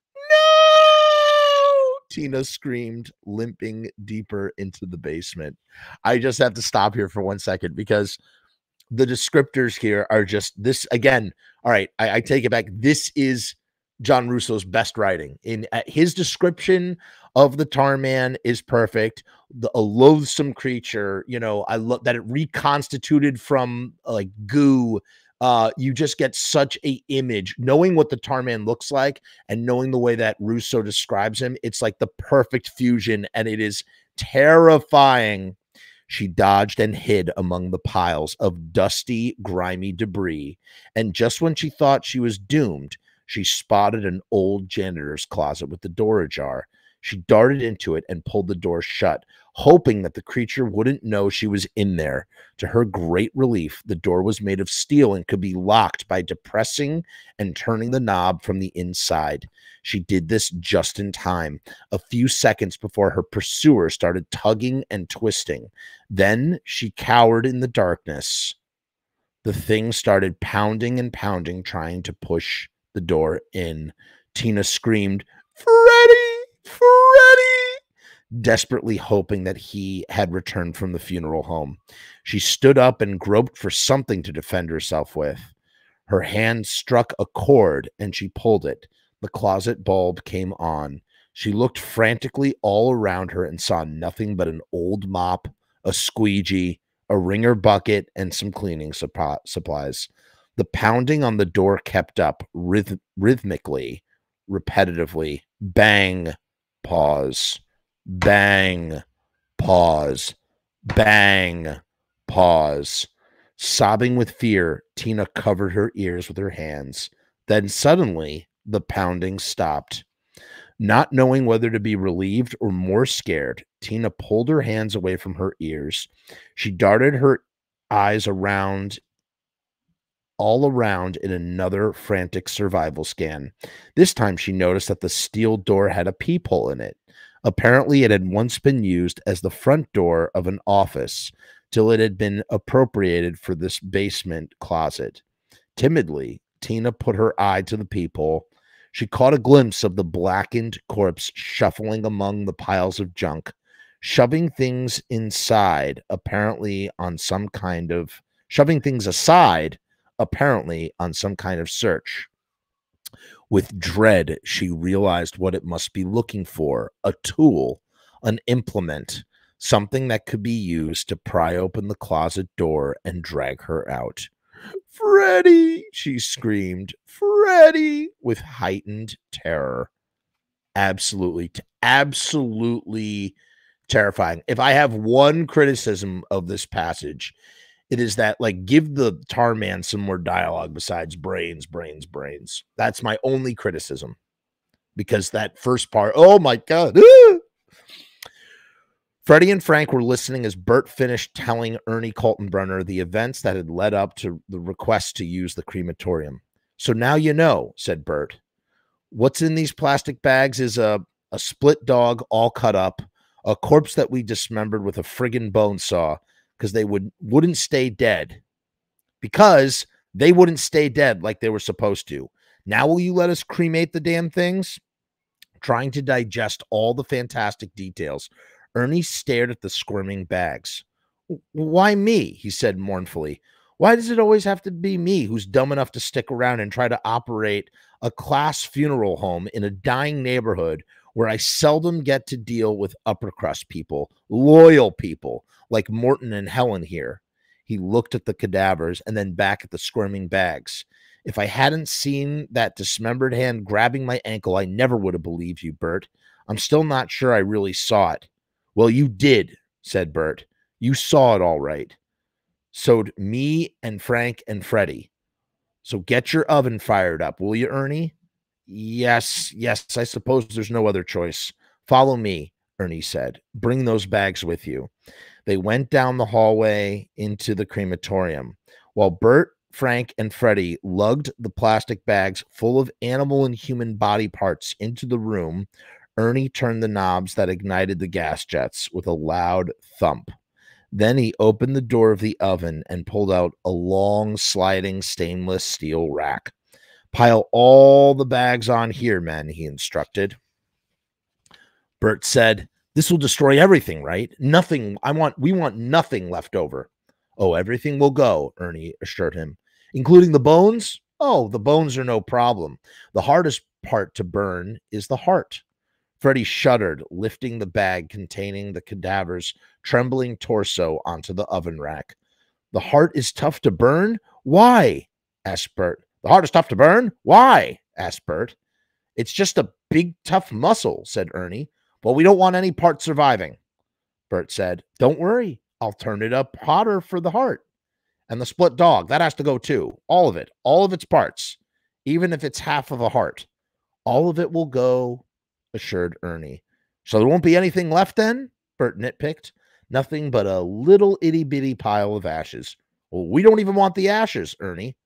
"No!" Tina screamed, limping deeper into the basement. I just have to stop here for one second because the descriptors here are just this again. All right, I, I take it back. This is John Russo's best writing. In uh, his description of the Tar Man is perfect. The a loathsome creature, you know, I love that it reconstituted from uh, like goo. Uh, you just get such a image, knowing what the Tar Man looks like and knowing the way that Russo describes him. It's like the perfect fusion, and it is terrifying. She dodged and hid among the piles of dusty, grimy debris, and just when she thought she was doomed, she spotted an old janitor's closet with the door ajar. She darted into it and pulled the door shut, hoping that the creature wouldn't know she was in there. To her great relief, the door was made of steel and could be locked by depressing and turning the knob from the inside. She did this just in time, a few seconds before her pursuer started tugging and twisting. Then she cowered in the darkness. The thing started pounding and pounding, trying to push the door in. Tina screamed, "Freddy! Freddy!" desperately hoping that he had returned from the funeral home. She stood up and groped for something to defend herself with. Her hand struck a cord and she pulled it. The closet bulb came on. She looked frantically all around her and saw nothing but an old mop, a squeegee, a wringer bucket, and some cleaning supplies. The pounding on the door kept up ryth rhythmically, repetitively. Bang, pause. Bang, pause. Bang, pause. Sobbing with fear, Tina covered her ears with her hands. Then suddenly, the pounding stopped. Not knowing whether to be relieved or more scared, Tina pulled her hands away from her ears. She darted her eyes around, all around in another frantic survival scan. This time she noticed that the steel door had a peephole in it. Apparently it had once been used as the front door of an office till it had been appropriated for this basement closet. Timidly, Tina put her eye to the peephole. She caught a glimpse of the blackened corpse shuffling among the piles of junk, shoving things inside, apparently on some kind of, shoving things aside, apparently on some kind of search. With dread, she realized what it must be looking for, a tool, an implement, something that could be used to pry open the closet door and drag her out. "Freddy!" she screamed. "Freddy!" with heightened terror. Absolutely, absolutely terrifying. If I have one criticism of this passage, it is that, like, give the tar man some more dialogue besides brains, brains, brains. That's my only criticism. Because that first part, oh my God. Ah! Freddie and Frank were listening as Bert finished telling Ernie Kaltenbrunner the events that had led up to the request to use the crematorium. "So now you know," said Bert. "What's in these plastic bags is a, a split dog all cut up, a corpse that we dismembered with a friggin' bone saw because they would, wouldn't stay dead. Because they wouldn't stay dead like they were supposed to. Now will you let us cremate the damn things?" Trying to digest all the fantastic details, Ernie stared at the squirming bags. "Why me?" he said mournfully. "Why does it always have to be me who's dumb enough to stick around and try to operate a class funeral home in a dying neighborhood where I seldom get to deal with upper crust people, loyal people like Morton and Helen here?" He looked at the cadavers and then back at the squirming bags. "If I hadn't seen that dismembered hand grabbing my ankle, I never would have believed you, Bert. I'm still not sure I really saw it." "Well, you did," said Bert. "You saw it all right. So'd me and Frank and Freddie. So get your oven fired up, will you, Ernie?" Yes, yes, I suppose there's no other choice. "Follow me," Ernie said. "Bring those bags with you." They went down the hallway into the crematorium. While Bert, Frank, and Freddie lugged the plastic bags full of animal and human body parts into the room, Ernie turned the knobs that ignited the gas jets with a loud thump. Then he opened the door of the oven and pulled out a long, sliding stainless steel rack. "Pile all the bags on here, men," he instructed. Bert said, "This will destroy everything, right? Nothing. I want, we want nothing left over." "Oh, everything will go," Ernie assured him. "Including the bones?" "Oh, the bones are no problem. The hardest part to burn is the heart." Freddie shuddered, lifting the bag containing the cadaver's trembling torso onto the oven rack. "The heart is tough to burn? Why?" asked Bert. "The heart is tough to burn? Why?" asked Bert. "It's just a big, tough muscle," said Ernie. "Well, we don't want any part surviving." Bert said, "Don't worry. I'll turn it up hotter for the heart. And the split dog, that has to go too. All of it. All of its parts. Even if it's half of a heart. All of it will go," assured Ernie. So there won't be anything left then? Bert nitpicked. Nothing but a little itty-bitty pile of ashes. Well, we don't even want the ashes, Ernie.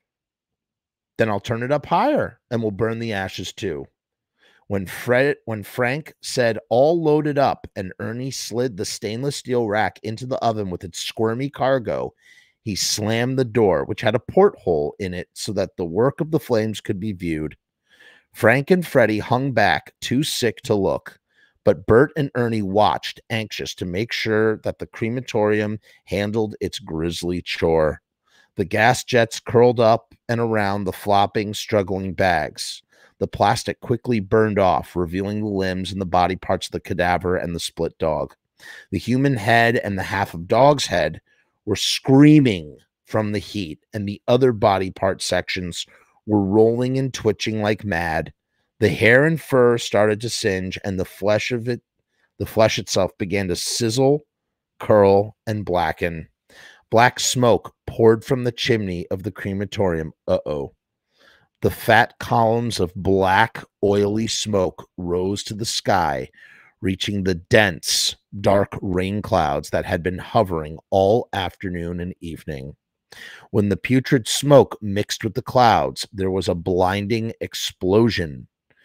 Then I'll turn it up higher, and we'll burn the ashes too. When Fred, when Frank said all loaded up and Ernie slid the stainless steel rack into the oven with its squirmy cargo, he slammed the door, which had a porthole in it so that the work of the flames could be viewed. Frank and Freddy hung back, too sick to look, but Bert and Ernie watched, anxious to make sure that the crematorium handled its grisly chore. The gas jets curled up and around the flopping, struggling bags. The plastic quickly burned off, revealing the limbs and the body parts of the cadaver and the split dog. The human head and the half of dog's head were screaming from the heat, and the other body part sections were rolling and twitching like mad. The hair and fur started to singe, and the flesh of it, the flesh itself began to sizzle, curl, and blacken. Black smoke poured from the chimney of the crematorium. Uh-oh. The fat columns of black, oily smoke rose to the sky, reaching the dense, dark rain clouds that had been hovering all afternoon and evening. When the putrid smoke mixed with the clouds, there was a blinding explosion,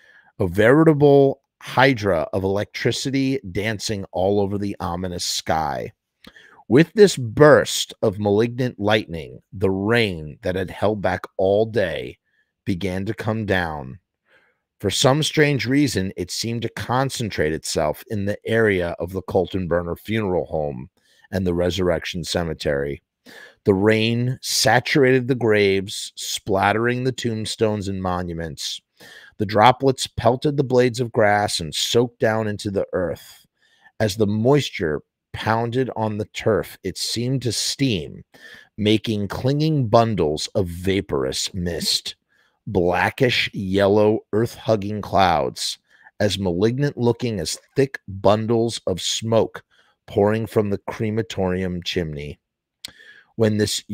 a veritable hydra of electricity dancing all over the ominous sky. With this burst of malignant lightning, the rain that had held back all day began to come down. For some strange reason, it seemed to concentrate itself in the area of the Colton Burner Funeral Home and the Resurrection Cemetery. The rain saturated the graves, splattering the tombstones and monuments. The droplets pelted the blades of grass and soaked down into the earth. As the moisture pounded on the turf, it seemed to steam, making clinging bundles of vaporous mist. Blackish yellow earth-hugging clouds, as malignant-looking as thick bundles of smoke pouring from the crematorium chimney. When this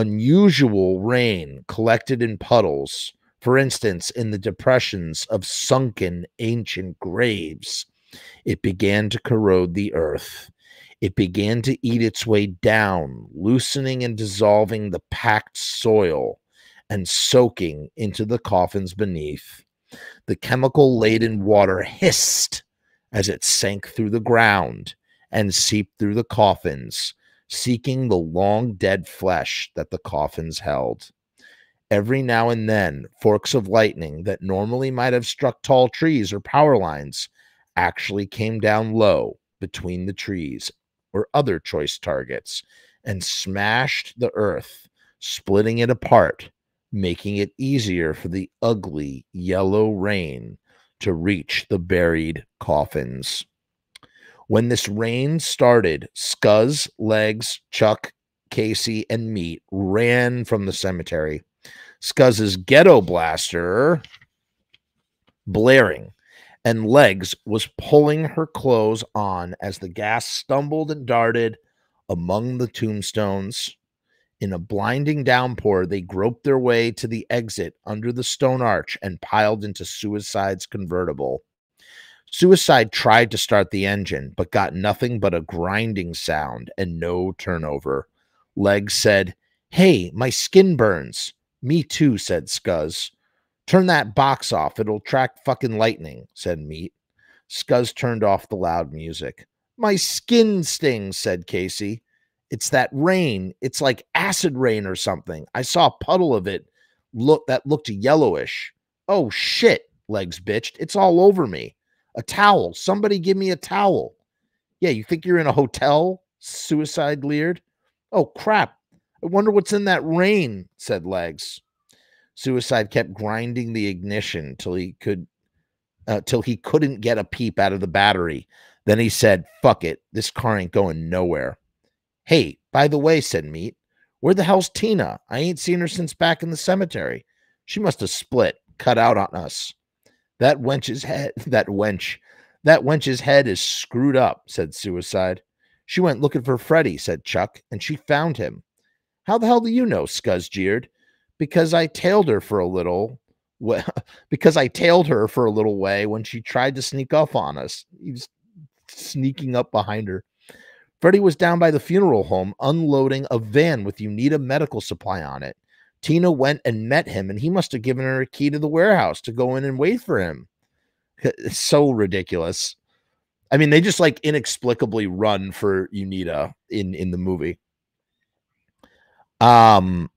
unusual rain collected in puddles, for instance, in the depressions of sunken ancient graves, it began to corrode the earth. It began to eat its way down, loosening and dissolving the packed soil and soaking into the coffins beneath. The chemical-laden water hissed as it sank through the ground and seeped through the coffins, seeking the long-dead flesh that the coffins held. Every now and then, forks of lightning that normally might have struck tall trees or power lines actually came down low between the trees or other choice targets and smashed the earth, splitting it apart, making it easier for the ugly yellow rain to reach the buried coffins. When this rain started, Scuzz, Legs, Chuck, Casey, and Meat ran from the cemetery. Scuzz's ghetto blaster blaring, and Legs was pulling her clothes on as the gas stumbled and darted among the tombstones. In a blinding downpour, they groped their way to the exit under the stone arch and piled into Suicide's convertible. Suicide tried to start the engine, but got nothing but a grinding sound and no turnover. Legs said, "Hey, my skin burns." "Me too," said Scuzz. "Turn that box off. It'll attract fucking lightning," said Meat. Scuzz turned off the loud music. "My skin stings," said Casey. "It's that rain. It's like acid rain or something. I saw a puddle of it look that looked yellowish." "Oh, shit," Legs bitched. "It's all over me. A towel. Somebody give me a towel." "Yeah, you think you're in a hotel?" Suicide leered. "Oh, crap. I wonder what's in that rain," said Legs. Suicide kept grinding the ignition till he could, uh, till he couldn't get a peep out of the battery. Then he said, "Fuck it. This car ain't going nowhere." "Hey, by the way," said Meat, "where the hell's Tina? I ain't seen her since back in the cemetery. She must have split, cut out on us." That wench's head, that wench, that wench's head is screwed up," said Suicide. "She went looking for Freddy," said Chuck, "and she found him." "How the hell do you know?" Scuzz jeered. "Because I tailed her for a little, well, because I tailed her for a little way when she tried to sneak off on us." He's sneaking up behind her. Freddy was down by the funeral home unloading a van with Unita medical supply on it. Tina went and met him, and he must have given her a key to the warehouse to go in and wait for him. It's so ridiculous. I mean, they just like inexplicably run for Unita in, in the movie. Um,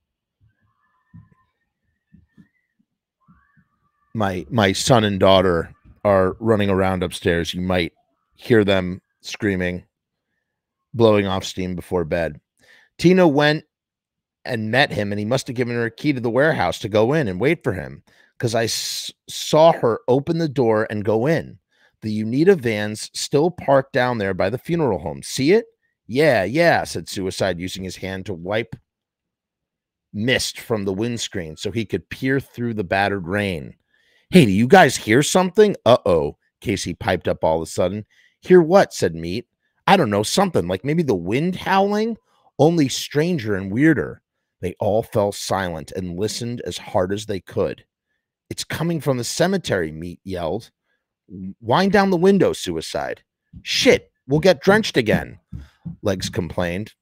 my my son and daughter are running around upstairs. You might hear them screaming, blowing off steam before bed. Tina went and met him, and he must have given her a key to the warehouse to go in and wait for him, because I s- saw her open the door and go in. The Unita van's still parked down there by the funeral home. See it? Yeah, yeah, said Suicide, using his hand to wipe mist from the windscreen so he could peer through the battered rain. Hey, do you guys hear something? Uh-oh, Casey piped up all of a sudden. Hear what? Said Meat. I don't know, something like maybe the wind howling, only stranger and weirder. They all fell silent and listened as hard as they could. It's coming from the cemetery, Meat yelled. Wind down the window, Suicide. Shit, we'll get drenched again, Legs complained.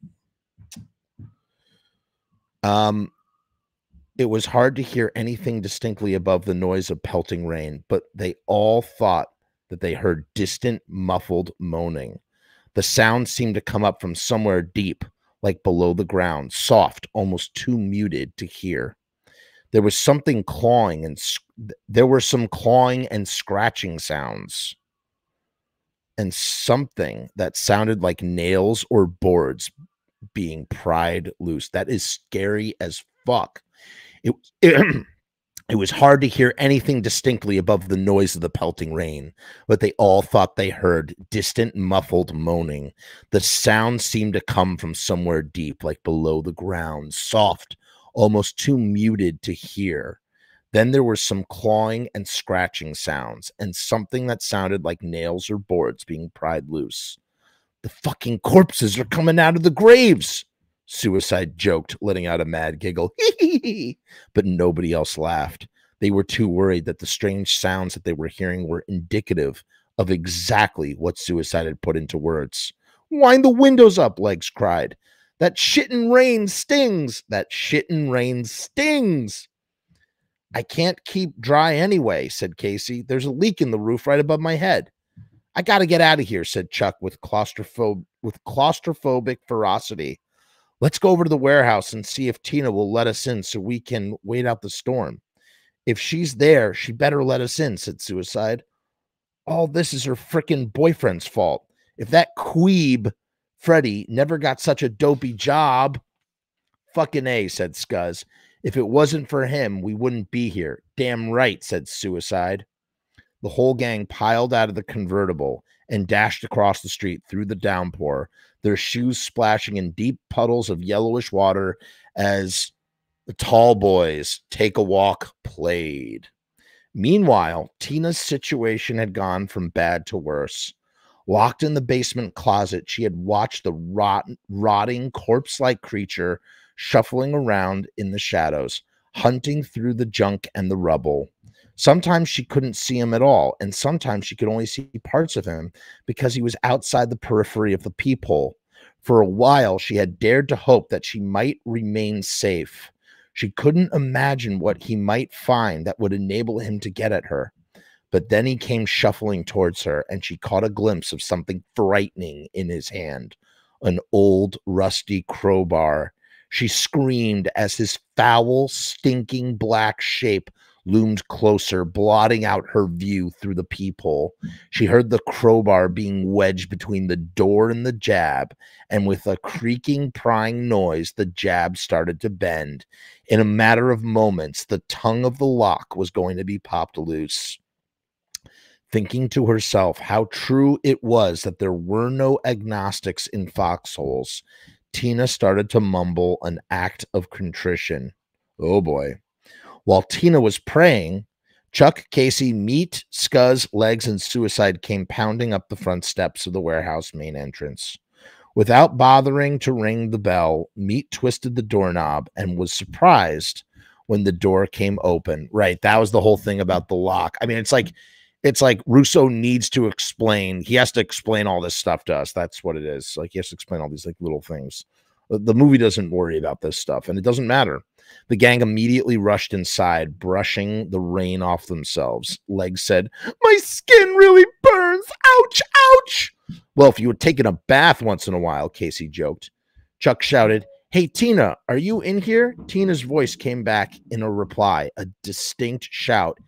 Um, it was hard to hear anything distinctly above the noise of pelting rain, but they all thought that they heard distant, muffled moaning. The sound seemed to come up from somewhere deep, like below the ground, soft, almost too muted to hear. There was something clawing and there were some clawing and scratching sounds, and something that sounded like nails or boards being pried loose. That is scary as fuck. It, it, it was hard to hear anything distinctly above the noise of the pelting rain, but they all thought they heard distant, muffled moaning. The sound seemed to come from somewhere deep, like below the ground, soft, almost too muted to hear. Then there were some clawing and scratching sounds, and something that sounded like nails or boards being pried loose. The fucking corpses are coming out of the graves, Suicide joked, letting out a mad giggle. But nobody else laughed. They were too worried that the strange sounds that they were hearing were indicative of exactly what Suicide had put into words. Wind the windows up, Legs cried. That shittin' rain stings. That shittin' rain stings. I can't keep dry anyway, said Casey. There's a leak in the roof right above my head. I got to get out of here, said Chuck with claustrophob with claustrophobic ferocity. Let's go over to the warehouse and see if Tina will let us in so we can wait out the storm. If she's there, she better let us in, said Suicide. All this is her frickin' boyfriend's fault. If that queeb Freddy never got such a dopey job. Fucking A, said Scuzz. If it wasn't for him, we wouldn't be here. Damn right, said Suicide. The whole gang piled out of the convertible and dashed across the street through the downpour, their shoes splashing in deep puddles of yellowish water as the Tall Boys Take a Walk played. Meanwhile, Tina's situation had gone from bad to worse. Locked in the basement closet, she had watched the rot rotting corpse-like creature shuffling around in the shadows, hunting through the junk and the rubble. Sometimes she couldn't see him at all, and sometimes she could only see parts of him because he was outside the periphery of the peephole. For a while, she had dared to hope that she might remain safe. She couldn't imagine what he might find that would enable him to get at her. But then he came shuffling towards her, and she caught a glimpse of something frightening in his hand, an old, rusty crowbar. She screamed as his foul, stinking black shape loomed closer, blotting out her view through the peephole. She heard the crowbar being wedged between the door and the jab, and with a creaking, prying noise, the jab started to bend. In a matter of moments, the tongue of the lock was going to be popped loose. Thinking to herself how true it was that there were no agnostics in foxholes, Tina started to mumble an act of contrition. Oh boy. While Tina was praying, Chuck, Casey, Meat, Scuzz, Legs, and Suicide came pounding up the front steps of the warehouse main entrance. Without bothering to ring the bell, Meat twisted the doorknob and was surprised when the door came open. Right, that was the whole thing about the lock. I mean, it's like, it's like Russo needs to explain. He has to explain all this stuff to us. That's what it is. Like, he has to explain all these like little things. The, the movie doesn't worry about this stuff, and it doesn't matter. The gang immediately rushed inside, brushing the rain off themselves. Legs said, "My skin really burns. Ouch, ouch." Well, if you had taken a bath once in a while, Casey joked. Chuck shouted, "Hey, Tina, are you in here?" Tina's voice came back in a reply, a distinct shout.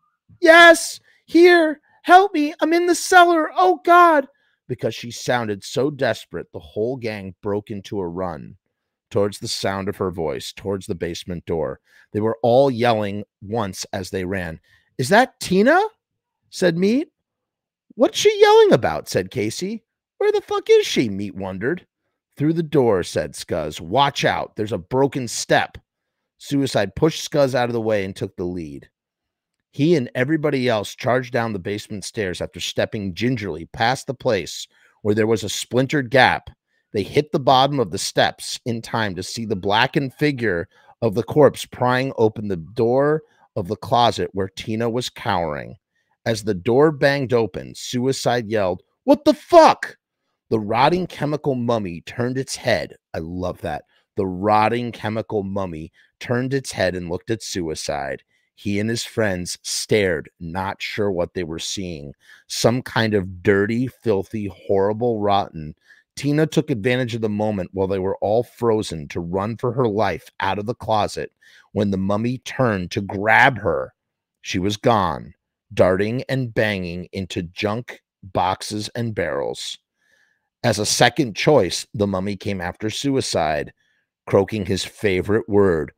"Yes, here. Help me. I'm in the cellar. Oh, God." Because she sounded so desperate, the whole gang broke into a run towards the sound of her voice, towards the basement door. They were all yelling once as they ran. "Is that Tina?" said Meat. "What's she yelling about?" said Casey. "Where the fuck is she?" Meat wondered. "Through the door," said Scuzz. "Watch out. There's a broken step." Suicide pushed Scuzz out of the way and took the lead. He and everybody else charged down the basement stairs after stepping gingerly past the place where there was a splintered gap. They hit the bottom of the steps in time to see the blackened figure of the corpse prying open the door of the closet where Tina was cowering. As the door banged open, Suicide yelled, "What the fuck?" The rotting chemical mummy turned its head. I love that. The rotting chemical mummy turned its head and looked at Suicide. He and his friends stared, not sure what they were seeing. Some kind of dirty, filthy, horrible, rotten. Tina took advantage of the moment while they were all frozen to run for her life out of the closet. When the mummy turned to grab her, she was gone, darting and banging into junk boxes and barrels. As a second choice, the mummy came after Suicide, croaking his favorite word,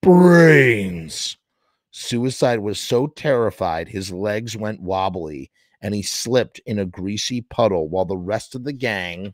"brains." Suicide was so terrified his legs went wobbly, and he slipped in a greasy puddle while the rest of the gang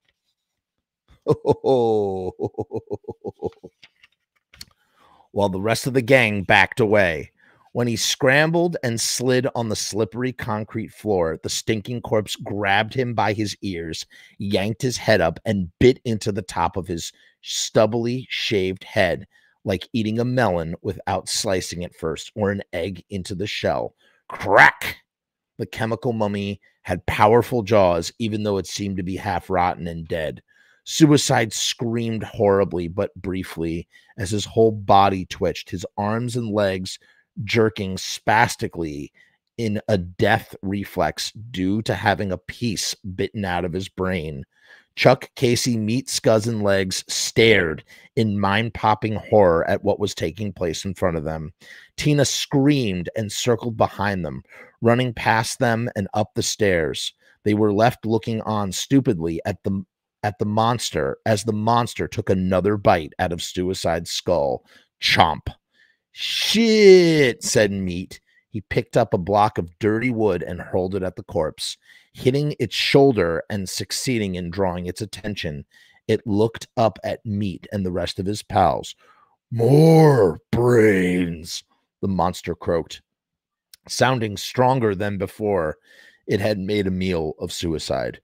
while the rest of the gang backed away. When he scrambled and slid on the slippery concrete floor, the stinking corpse grabbed him by his ears, yanked his head up, and bit into the top of his stubbly shaved head, like eating a melon without slicing it first, or an egg into the shell. Crack! The chemical mummy had powerful jaws, even though it seemed to be half rotten and dead. Suicide screamed horribly, but briefly, as his whole body twitched, his arms and legs jerking spastically in a death reflex due to having a piece bitten out of his brain. Chuck, Casey, Meat, Scuzz, and Legs stared in mind-popping horror at what was taking place in front of them. Tina screamed and circled behind them, running past them and up the stairs. They were left looking on stupidly at the at the monster as the monster took another bite out of Suicide's skull. Chomp. "Shit," said Meat. He picked up a block of dirty wood and hurled it at the corpse, hitting its shoulder and succeeding in drawing its attention. It looked up at Meat and the rest of his pals. "More brains," the monster croaked, sounding stronger than before it had made a meal of Suicide.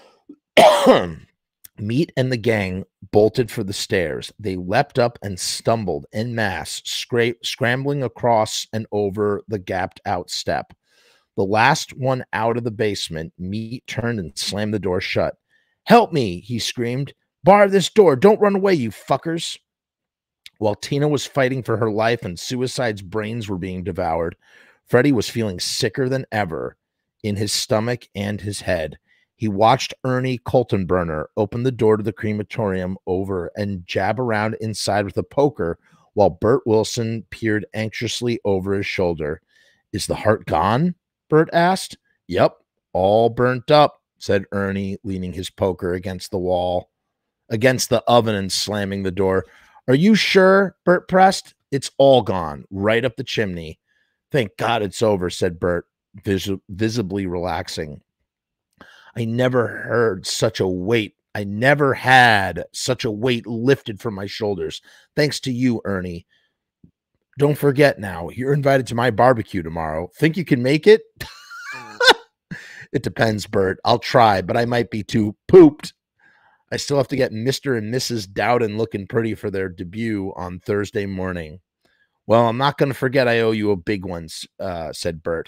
Meat and the gang bolted for the stairs. They leapt up and stumbled en masse, scra- scrambling across and over the gapped-out step. The last one out of the basement, Meat turned and slammed the door shut. "Help me," he screamed. "Bar this door. Don't run away, you fuckers." While Tina was fighting for her life and Suicide's brains were being devoured, Freddy was feeling sicker than ever in his stomach and his head. He watched Ernie Coltonburner open the door to the crematorium over and jab around inside with a poker while Bert Wilson peered anxiously over his shoulder. "Is the heart gone?" Bert asked. "Yep, all burnt up," said Ernie, leaning his poker against the wall, against the oven and slamming the door. "Are you sure?" Bert pressed. "It's all gone, right up the chimney." "Thank God it's over," said Bert, vis visibly relaxing. I never heard such a weight. I never had such a weight lifted from my shoulders. Thanks to you, Ernie. Don't forget now, you're invited to my barbecue tomorrow. Think you can make it? It depends, Bert. I'll try, but I might be too pooped. I still have to get Mister and Missus Dowden looking pretty for their debut on Thursday morning. "Well, I'm not going to forget I owe you a big one," uh, said Bert.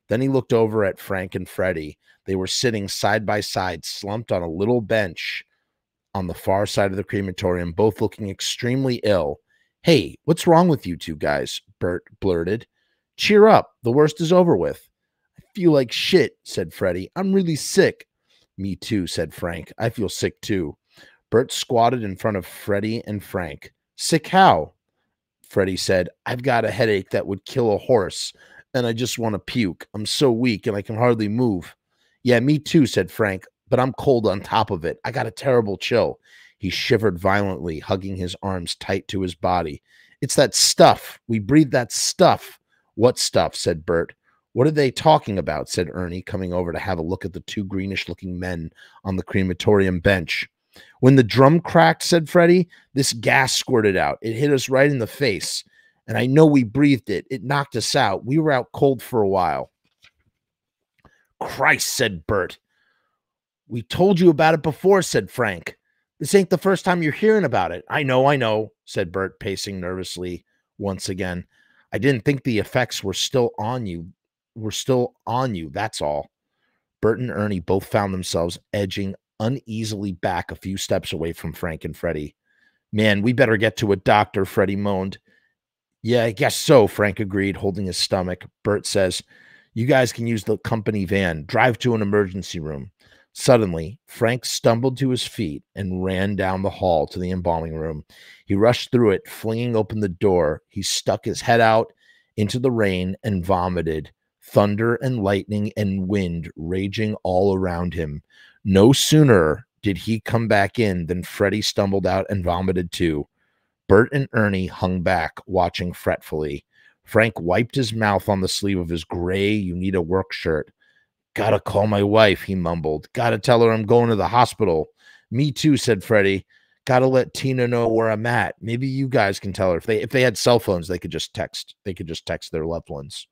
Then he looked over at Frank and Freddy. They were sitting side by side, slumped on a little bench on the far side of the crematorium, both looking extremely ill. "Hey, what's wrong with you two guys?" Bert blurted. "Cheer up. The worst is over with." "I feel like shit," said Freddy. "I'm really sick." "Me too," said Frank. "I feel sick too." Bert squatted in front of Freddy and Frank. "Sick how?" Freddy said, "I've got a headache that would kill a horse, and I just want to puke. I'm so weak, and I can hardly move." "Yeah, me too," said Frank, "but I'm cold on top of it. I got a terrible chill." He shivered violently, hugging his arms tight to his body. "It's that stuff. We breathe that stuff." "What stuff?" said Bert. "What are they talking about?" said Ernie, coming over to have a look at the two greenish-looking men on the crematorium bench. "When the drum cracked," said Freddy, "this gas squirted out. It hit us right in the face. And I know we breathed it. It knocked us out. We were out cold for a while." "Christ," said Bert. "We told you about it before," said Frank. "This ain't the first time you're hearing about it." "I know, I know," said Bert, pacing nervously once again. "I didn't think the effects were still on you. Were still on you, that's all." Bert and Ernie both found themselves edging uneasily back a few steps away from Frank and Freddy. "Man, we better get to a doctor," Freddy moaned. "Yeah, I guess so," Frank agreed, holding his stomach. Bert says, "You guys can use the company van. Drive to an emergency room." Suddenly, Frank stumbled to his feet and ran down the hall to the embalming room. He rushed through it, flinging open the door. He stuck his head out into the rain and vomited, thunder and lightning and wind raging all around him. No sooner did he come back in than Freddy stumbled out and vomited too. Bert and Ernie hung back, watching fretfully. Frank wiped his mouth on the sleeve of his gray Unita work shirt. "Gotta call my wife," he mumbled. "Gotta tell her I'm going to the hospital." "Me too," said Freddy. "Gotta let Tina know where I'm at. Maybe you guys can tell her. If they if they had cell phones, they could just text. They could just text their loved ones."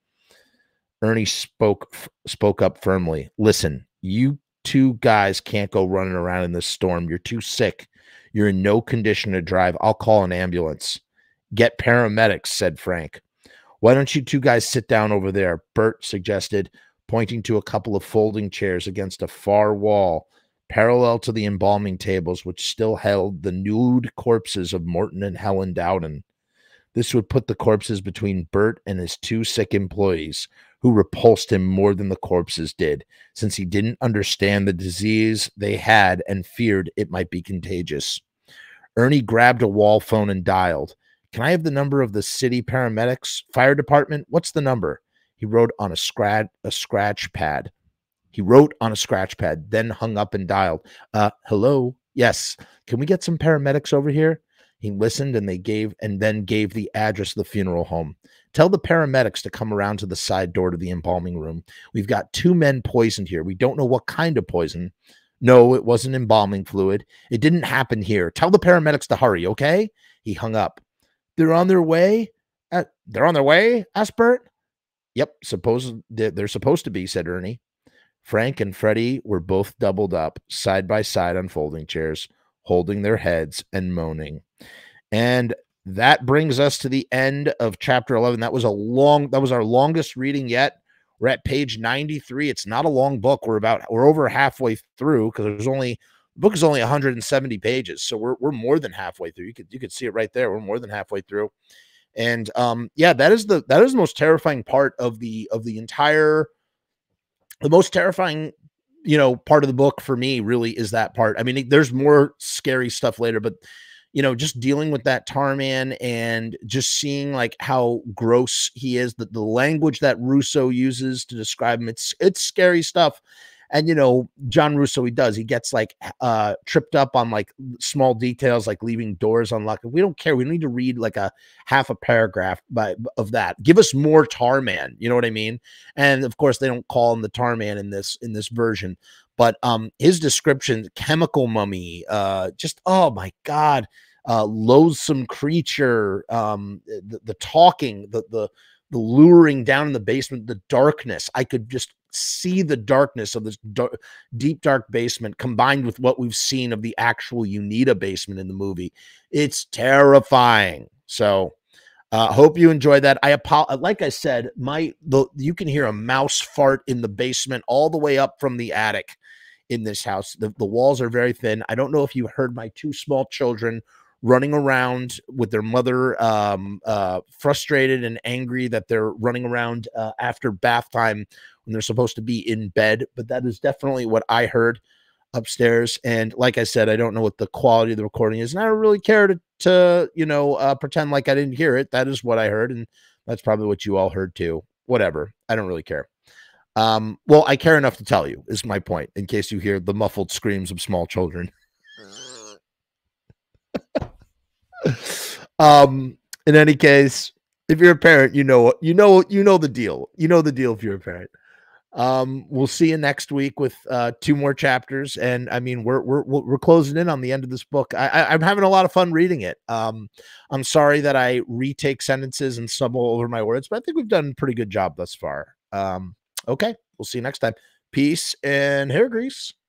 Ernie spoke spoke up firmly. "Listen, you two guys can't go running around in this storm. You're too sick. You're in no condition to drive. I'll call an ambulance." "Get paramedics," said Frank. "Why don't you two guys sit down over there?" Bert suggested, pointing to a couple of folding chairs against a far wall, parallel to the embalming tables, which still held the nude corpses of Morton and Helen Dowden. This would put the corpses between Bert and his two sick employees, who repulsed him more than the corpses did, since he didn't understand the disease they had and feared it might be contagious. Ernie grabbed a wall phone and dialed. "Can I have the number of the city paramedics? Fire department? What's the number?" He wrote on a scratch a scratch pad. He wrote on a scratch pad, then hung up and dialed. Uh, hello? "Yes. Can we get some paramedics over here?" He listened and they gave and then gave the address of the funeral home. "Tell the paramedics to come around to the side door to the embalming room. We've got two men poisoned here. We don't know what kind of poison." "No, it wasn't embalming fluid. It didn't happen here. Tell the paramedics to hurry, okay?" He hung up. "They're on their way?" Uh, "They're on their way?" asked Bert. "Yep, suppose they're supposed to be," said Ernie. Frank and Freddy were both doubled up, side by side on folding chairs, holding their heads and moaning. And that brings us to the end of chapter eleven. That was a long, that was our longest reading yet. We're at page ninety-three. It's not a long book. We're about, we're over halfway through because there's only, the book is only one hundred seventy pages. So we're, we're more than halfway through. You could, you could see it right there. We're more than halfway through. And um, yeah, that is the, that is the most terrifying part of the, of the entire, the most terrifying, you know, part of the book for me really is that part. I mean, there's more scary stuff later, but you know, just dealing with that tar man and just seeing like how gross he is, that the language that Russo uses to describe him, it's, it's scary stuff. And, you know, John Russo, he does, he gets like uh, tripped up on like small details, like leaving doors unlocked. We don't care. We don't need to read like a half a paragraph by, of that. Give us more tar man. You know what I mean? And of course they don't call him the tar man in this, in this version, but um, his description, chemical mummy, uh, just, oh my God, uh, loathsome creature, um, the, the talking, the, the, the luring down in the basement, the darkness. I could just see the darkness of this dark, deep, dark basement combined with what we've seen of the actual Unita basement in the movie. It's terrifying. So Uh, hope you enjoyed that. I apo- like I said, my the you can hear a mouse fart in the basement all the way up from the attic in this house. The, the walls are very thin. I don't know if you heard my two small children running around with their mother, um, uh, frustrated and angry that they're running around uh, after bath time when they're supposed to be in bed. But that is definitely what I heard upstairs. And like I said, I don't know what the quality of the recording is, and I don't really care to, to you know, uh, pretend like I didn't hear it. That is what I heard, and that's probably what you all heard too. Whatever. I don't really care. Um, well, I care enough to tell you, is my point, in case you hear the muffled screams of small children. um, in any case, if you're a parent, you know, you know, you know the deal. You know the deal if you're a parent. Um, we'll see you next week with uh, two more chapters, and I mean, we're we're we're closing in on the end of this book. I, I, I'm having a lot of fun reading it. Um, I'm sorry that I retake sentences and stumble over my words, but I think we've done a pretty good job thus far. Um, okay, we'll see you next time. Peace and hair grease.